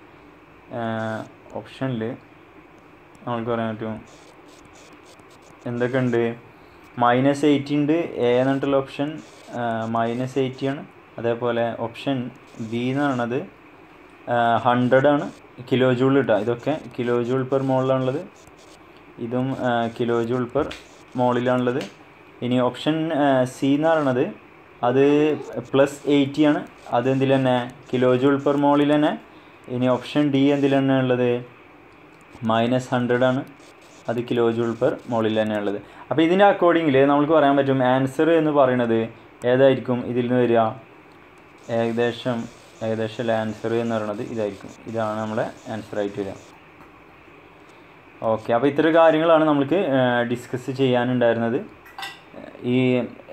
ഓപ്ഷനിൽ നമുക്ക് പറയാൻ പറ്റും എന്തൊക്കെ ഉണ്ട്. മൈനസ് എയ്റ്റി ഉണ്ട്. എ എന്നിട്ടുള്ള ഓപ്ഷൻ മൈനസ് എയ്റ്റി ആണ്. അതേപോലെ ഓപ്ഷൻ ബി എന്ന് പറയുന്നത് ഹൺഡ്രഡ് ആണ്. കിലോ ജൂൾ കിട്ടുക. ഇതൊക്കെ കിലോ ജൂൾ പെർ മോളിലാണുള്ളത്. ഇതും കിലോ ജൂൾ പെർ മോളിലാണുള്ളത്. ഇനി ഓപ്ഷൻ സി എന്ന് പറയുന്നത് അത് പ്ലസ് എയ്റ്റി ആണ്. അത് എന്തിൽ തന്നെ കിലോ ജൂൾ പെർ മോളിൽ തന്നെ. ഇനി ഓപ്ഷൻ ഡി എന്തിൽ തന്നെ ഉള്ളത് മൈനസ് ഹൺഡ്രഡ് ആണ്. അത് കിലോ ജൂൾ പെർ മോളിൽ തന്നെ ഉള്ളത്. അപ്പോൾ ഇതിൻ്റെ അക്കോർഡിങ്ങിൽ നമുക്ക് പറയാൻ പറ്റും ആൻസർ എന്ന് പറയുന്നത് ഏതായിരിക്കും ഇതിൽ നിന്ന് വരിക. ഏകദേശം ഏകദേശം ആൻസർ എന്ന് പറയുന്നത് ഇതായിരിക്കും. ഇതാണ് നമ്മളെ ആൻസറായിട്ട് വരിക. ഓക്കെ, അപ്പോൾ ഇത്ര കാര്യങ്ങളാണ് നമുക്ക് ഡിസ്കസ് ചെയ്യാനുണ്ടായിരുന്നത്. ഈ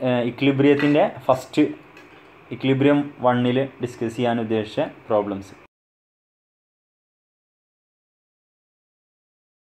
ഇക്ലിബ്രിയത്തിൻ്റെ ഫസ്റ്റ് ഇക്ലിബ്രിയം വണ്ണിൽ ഡിസ്കസ് ചെയ്യാൻ ഉദ്ദേശിച്ച പ്രോബ്ലംസ്.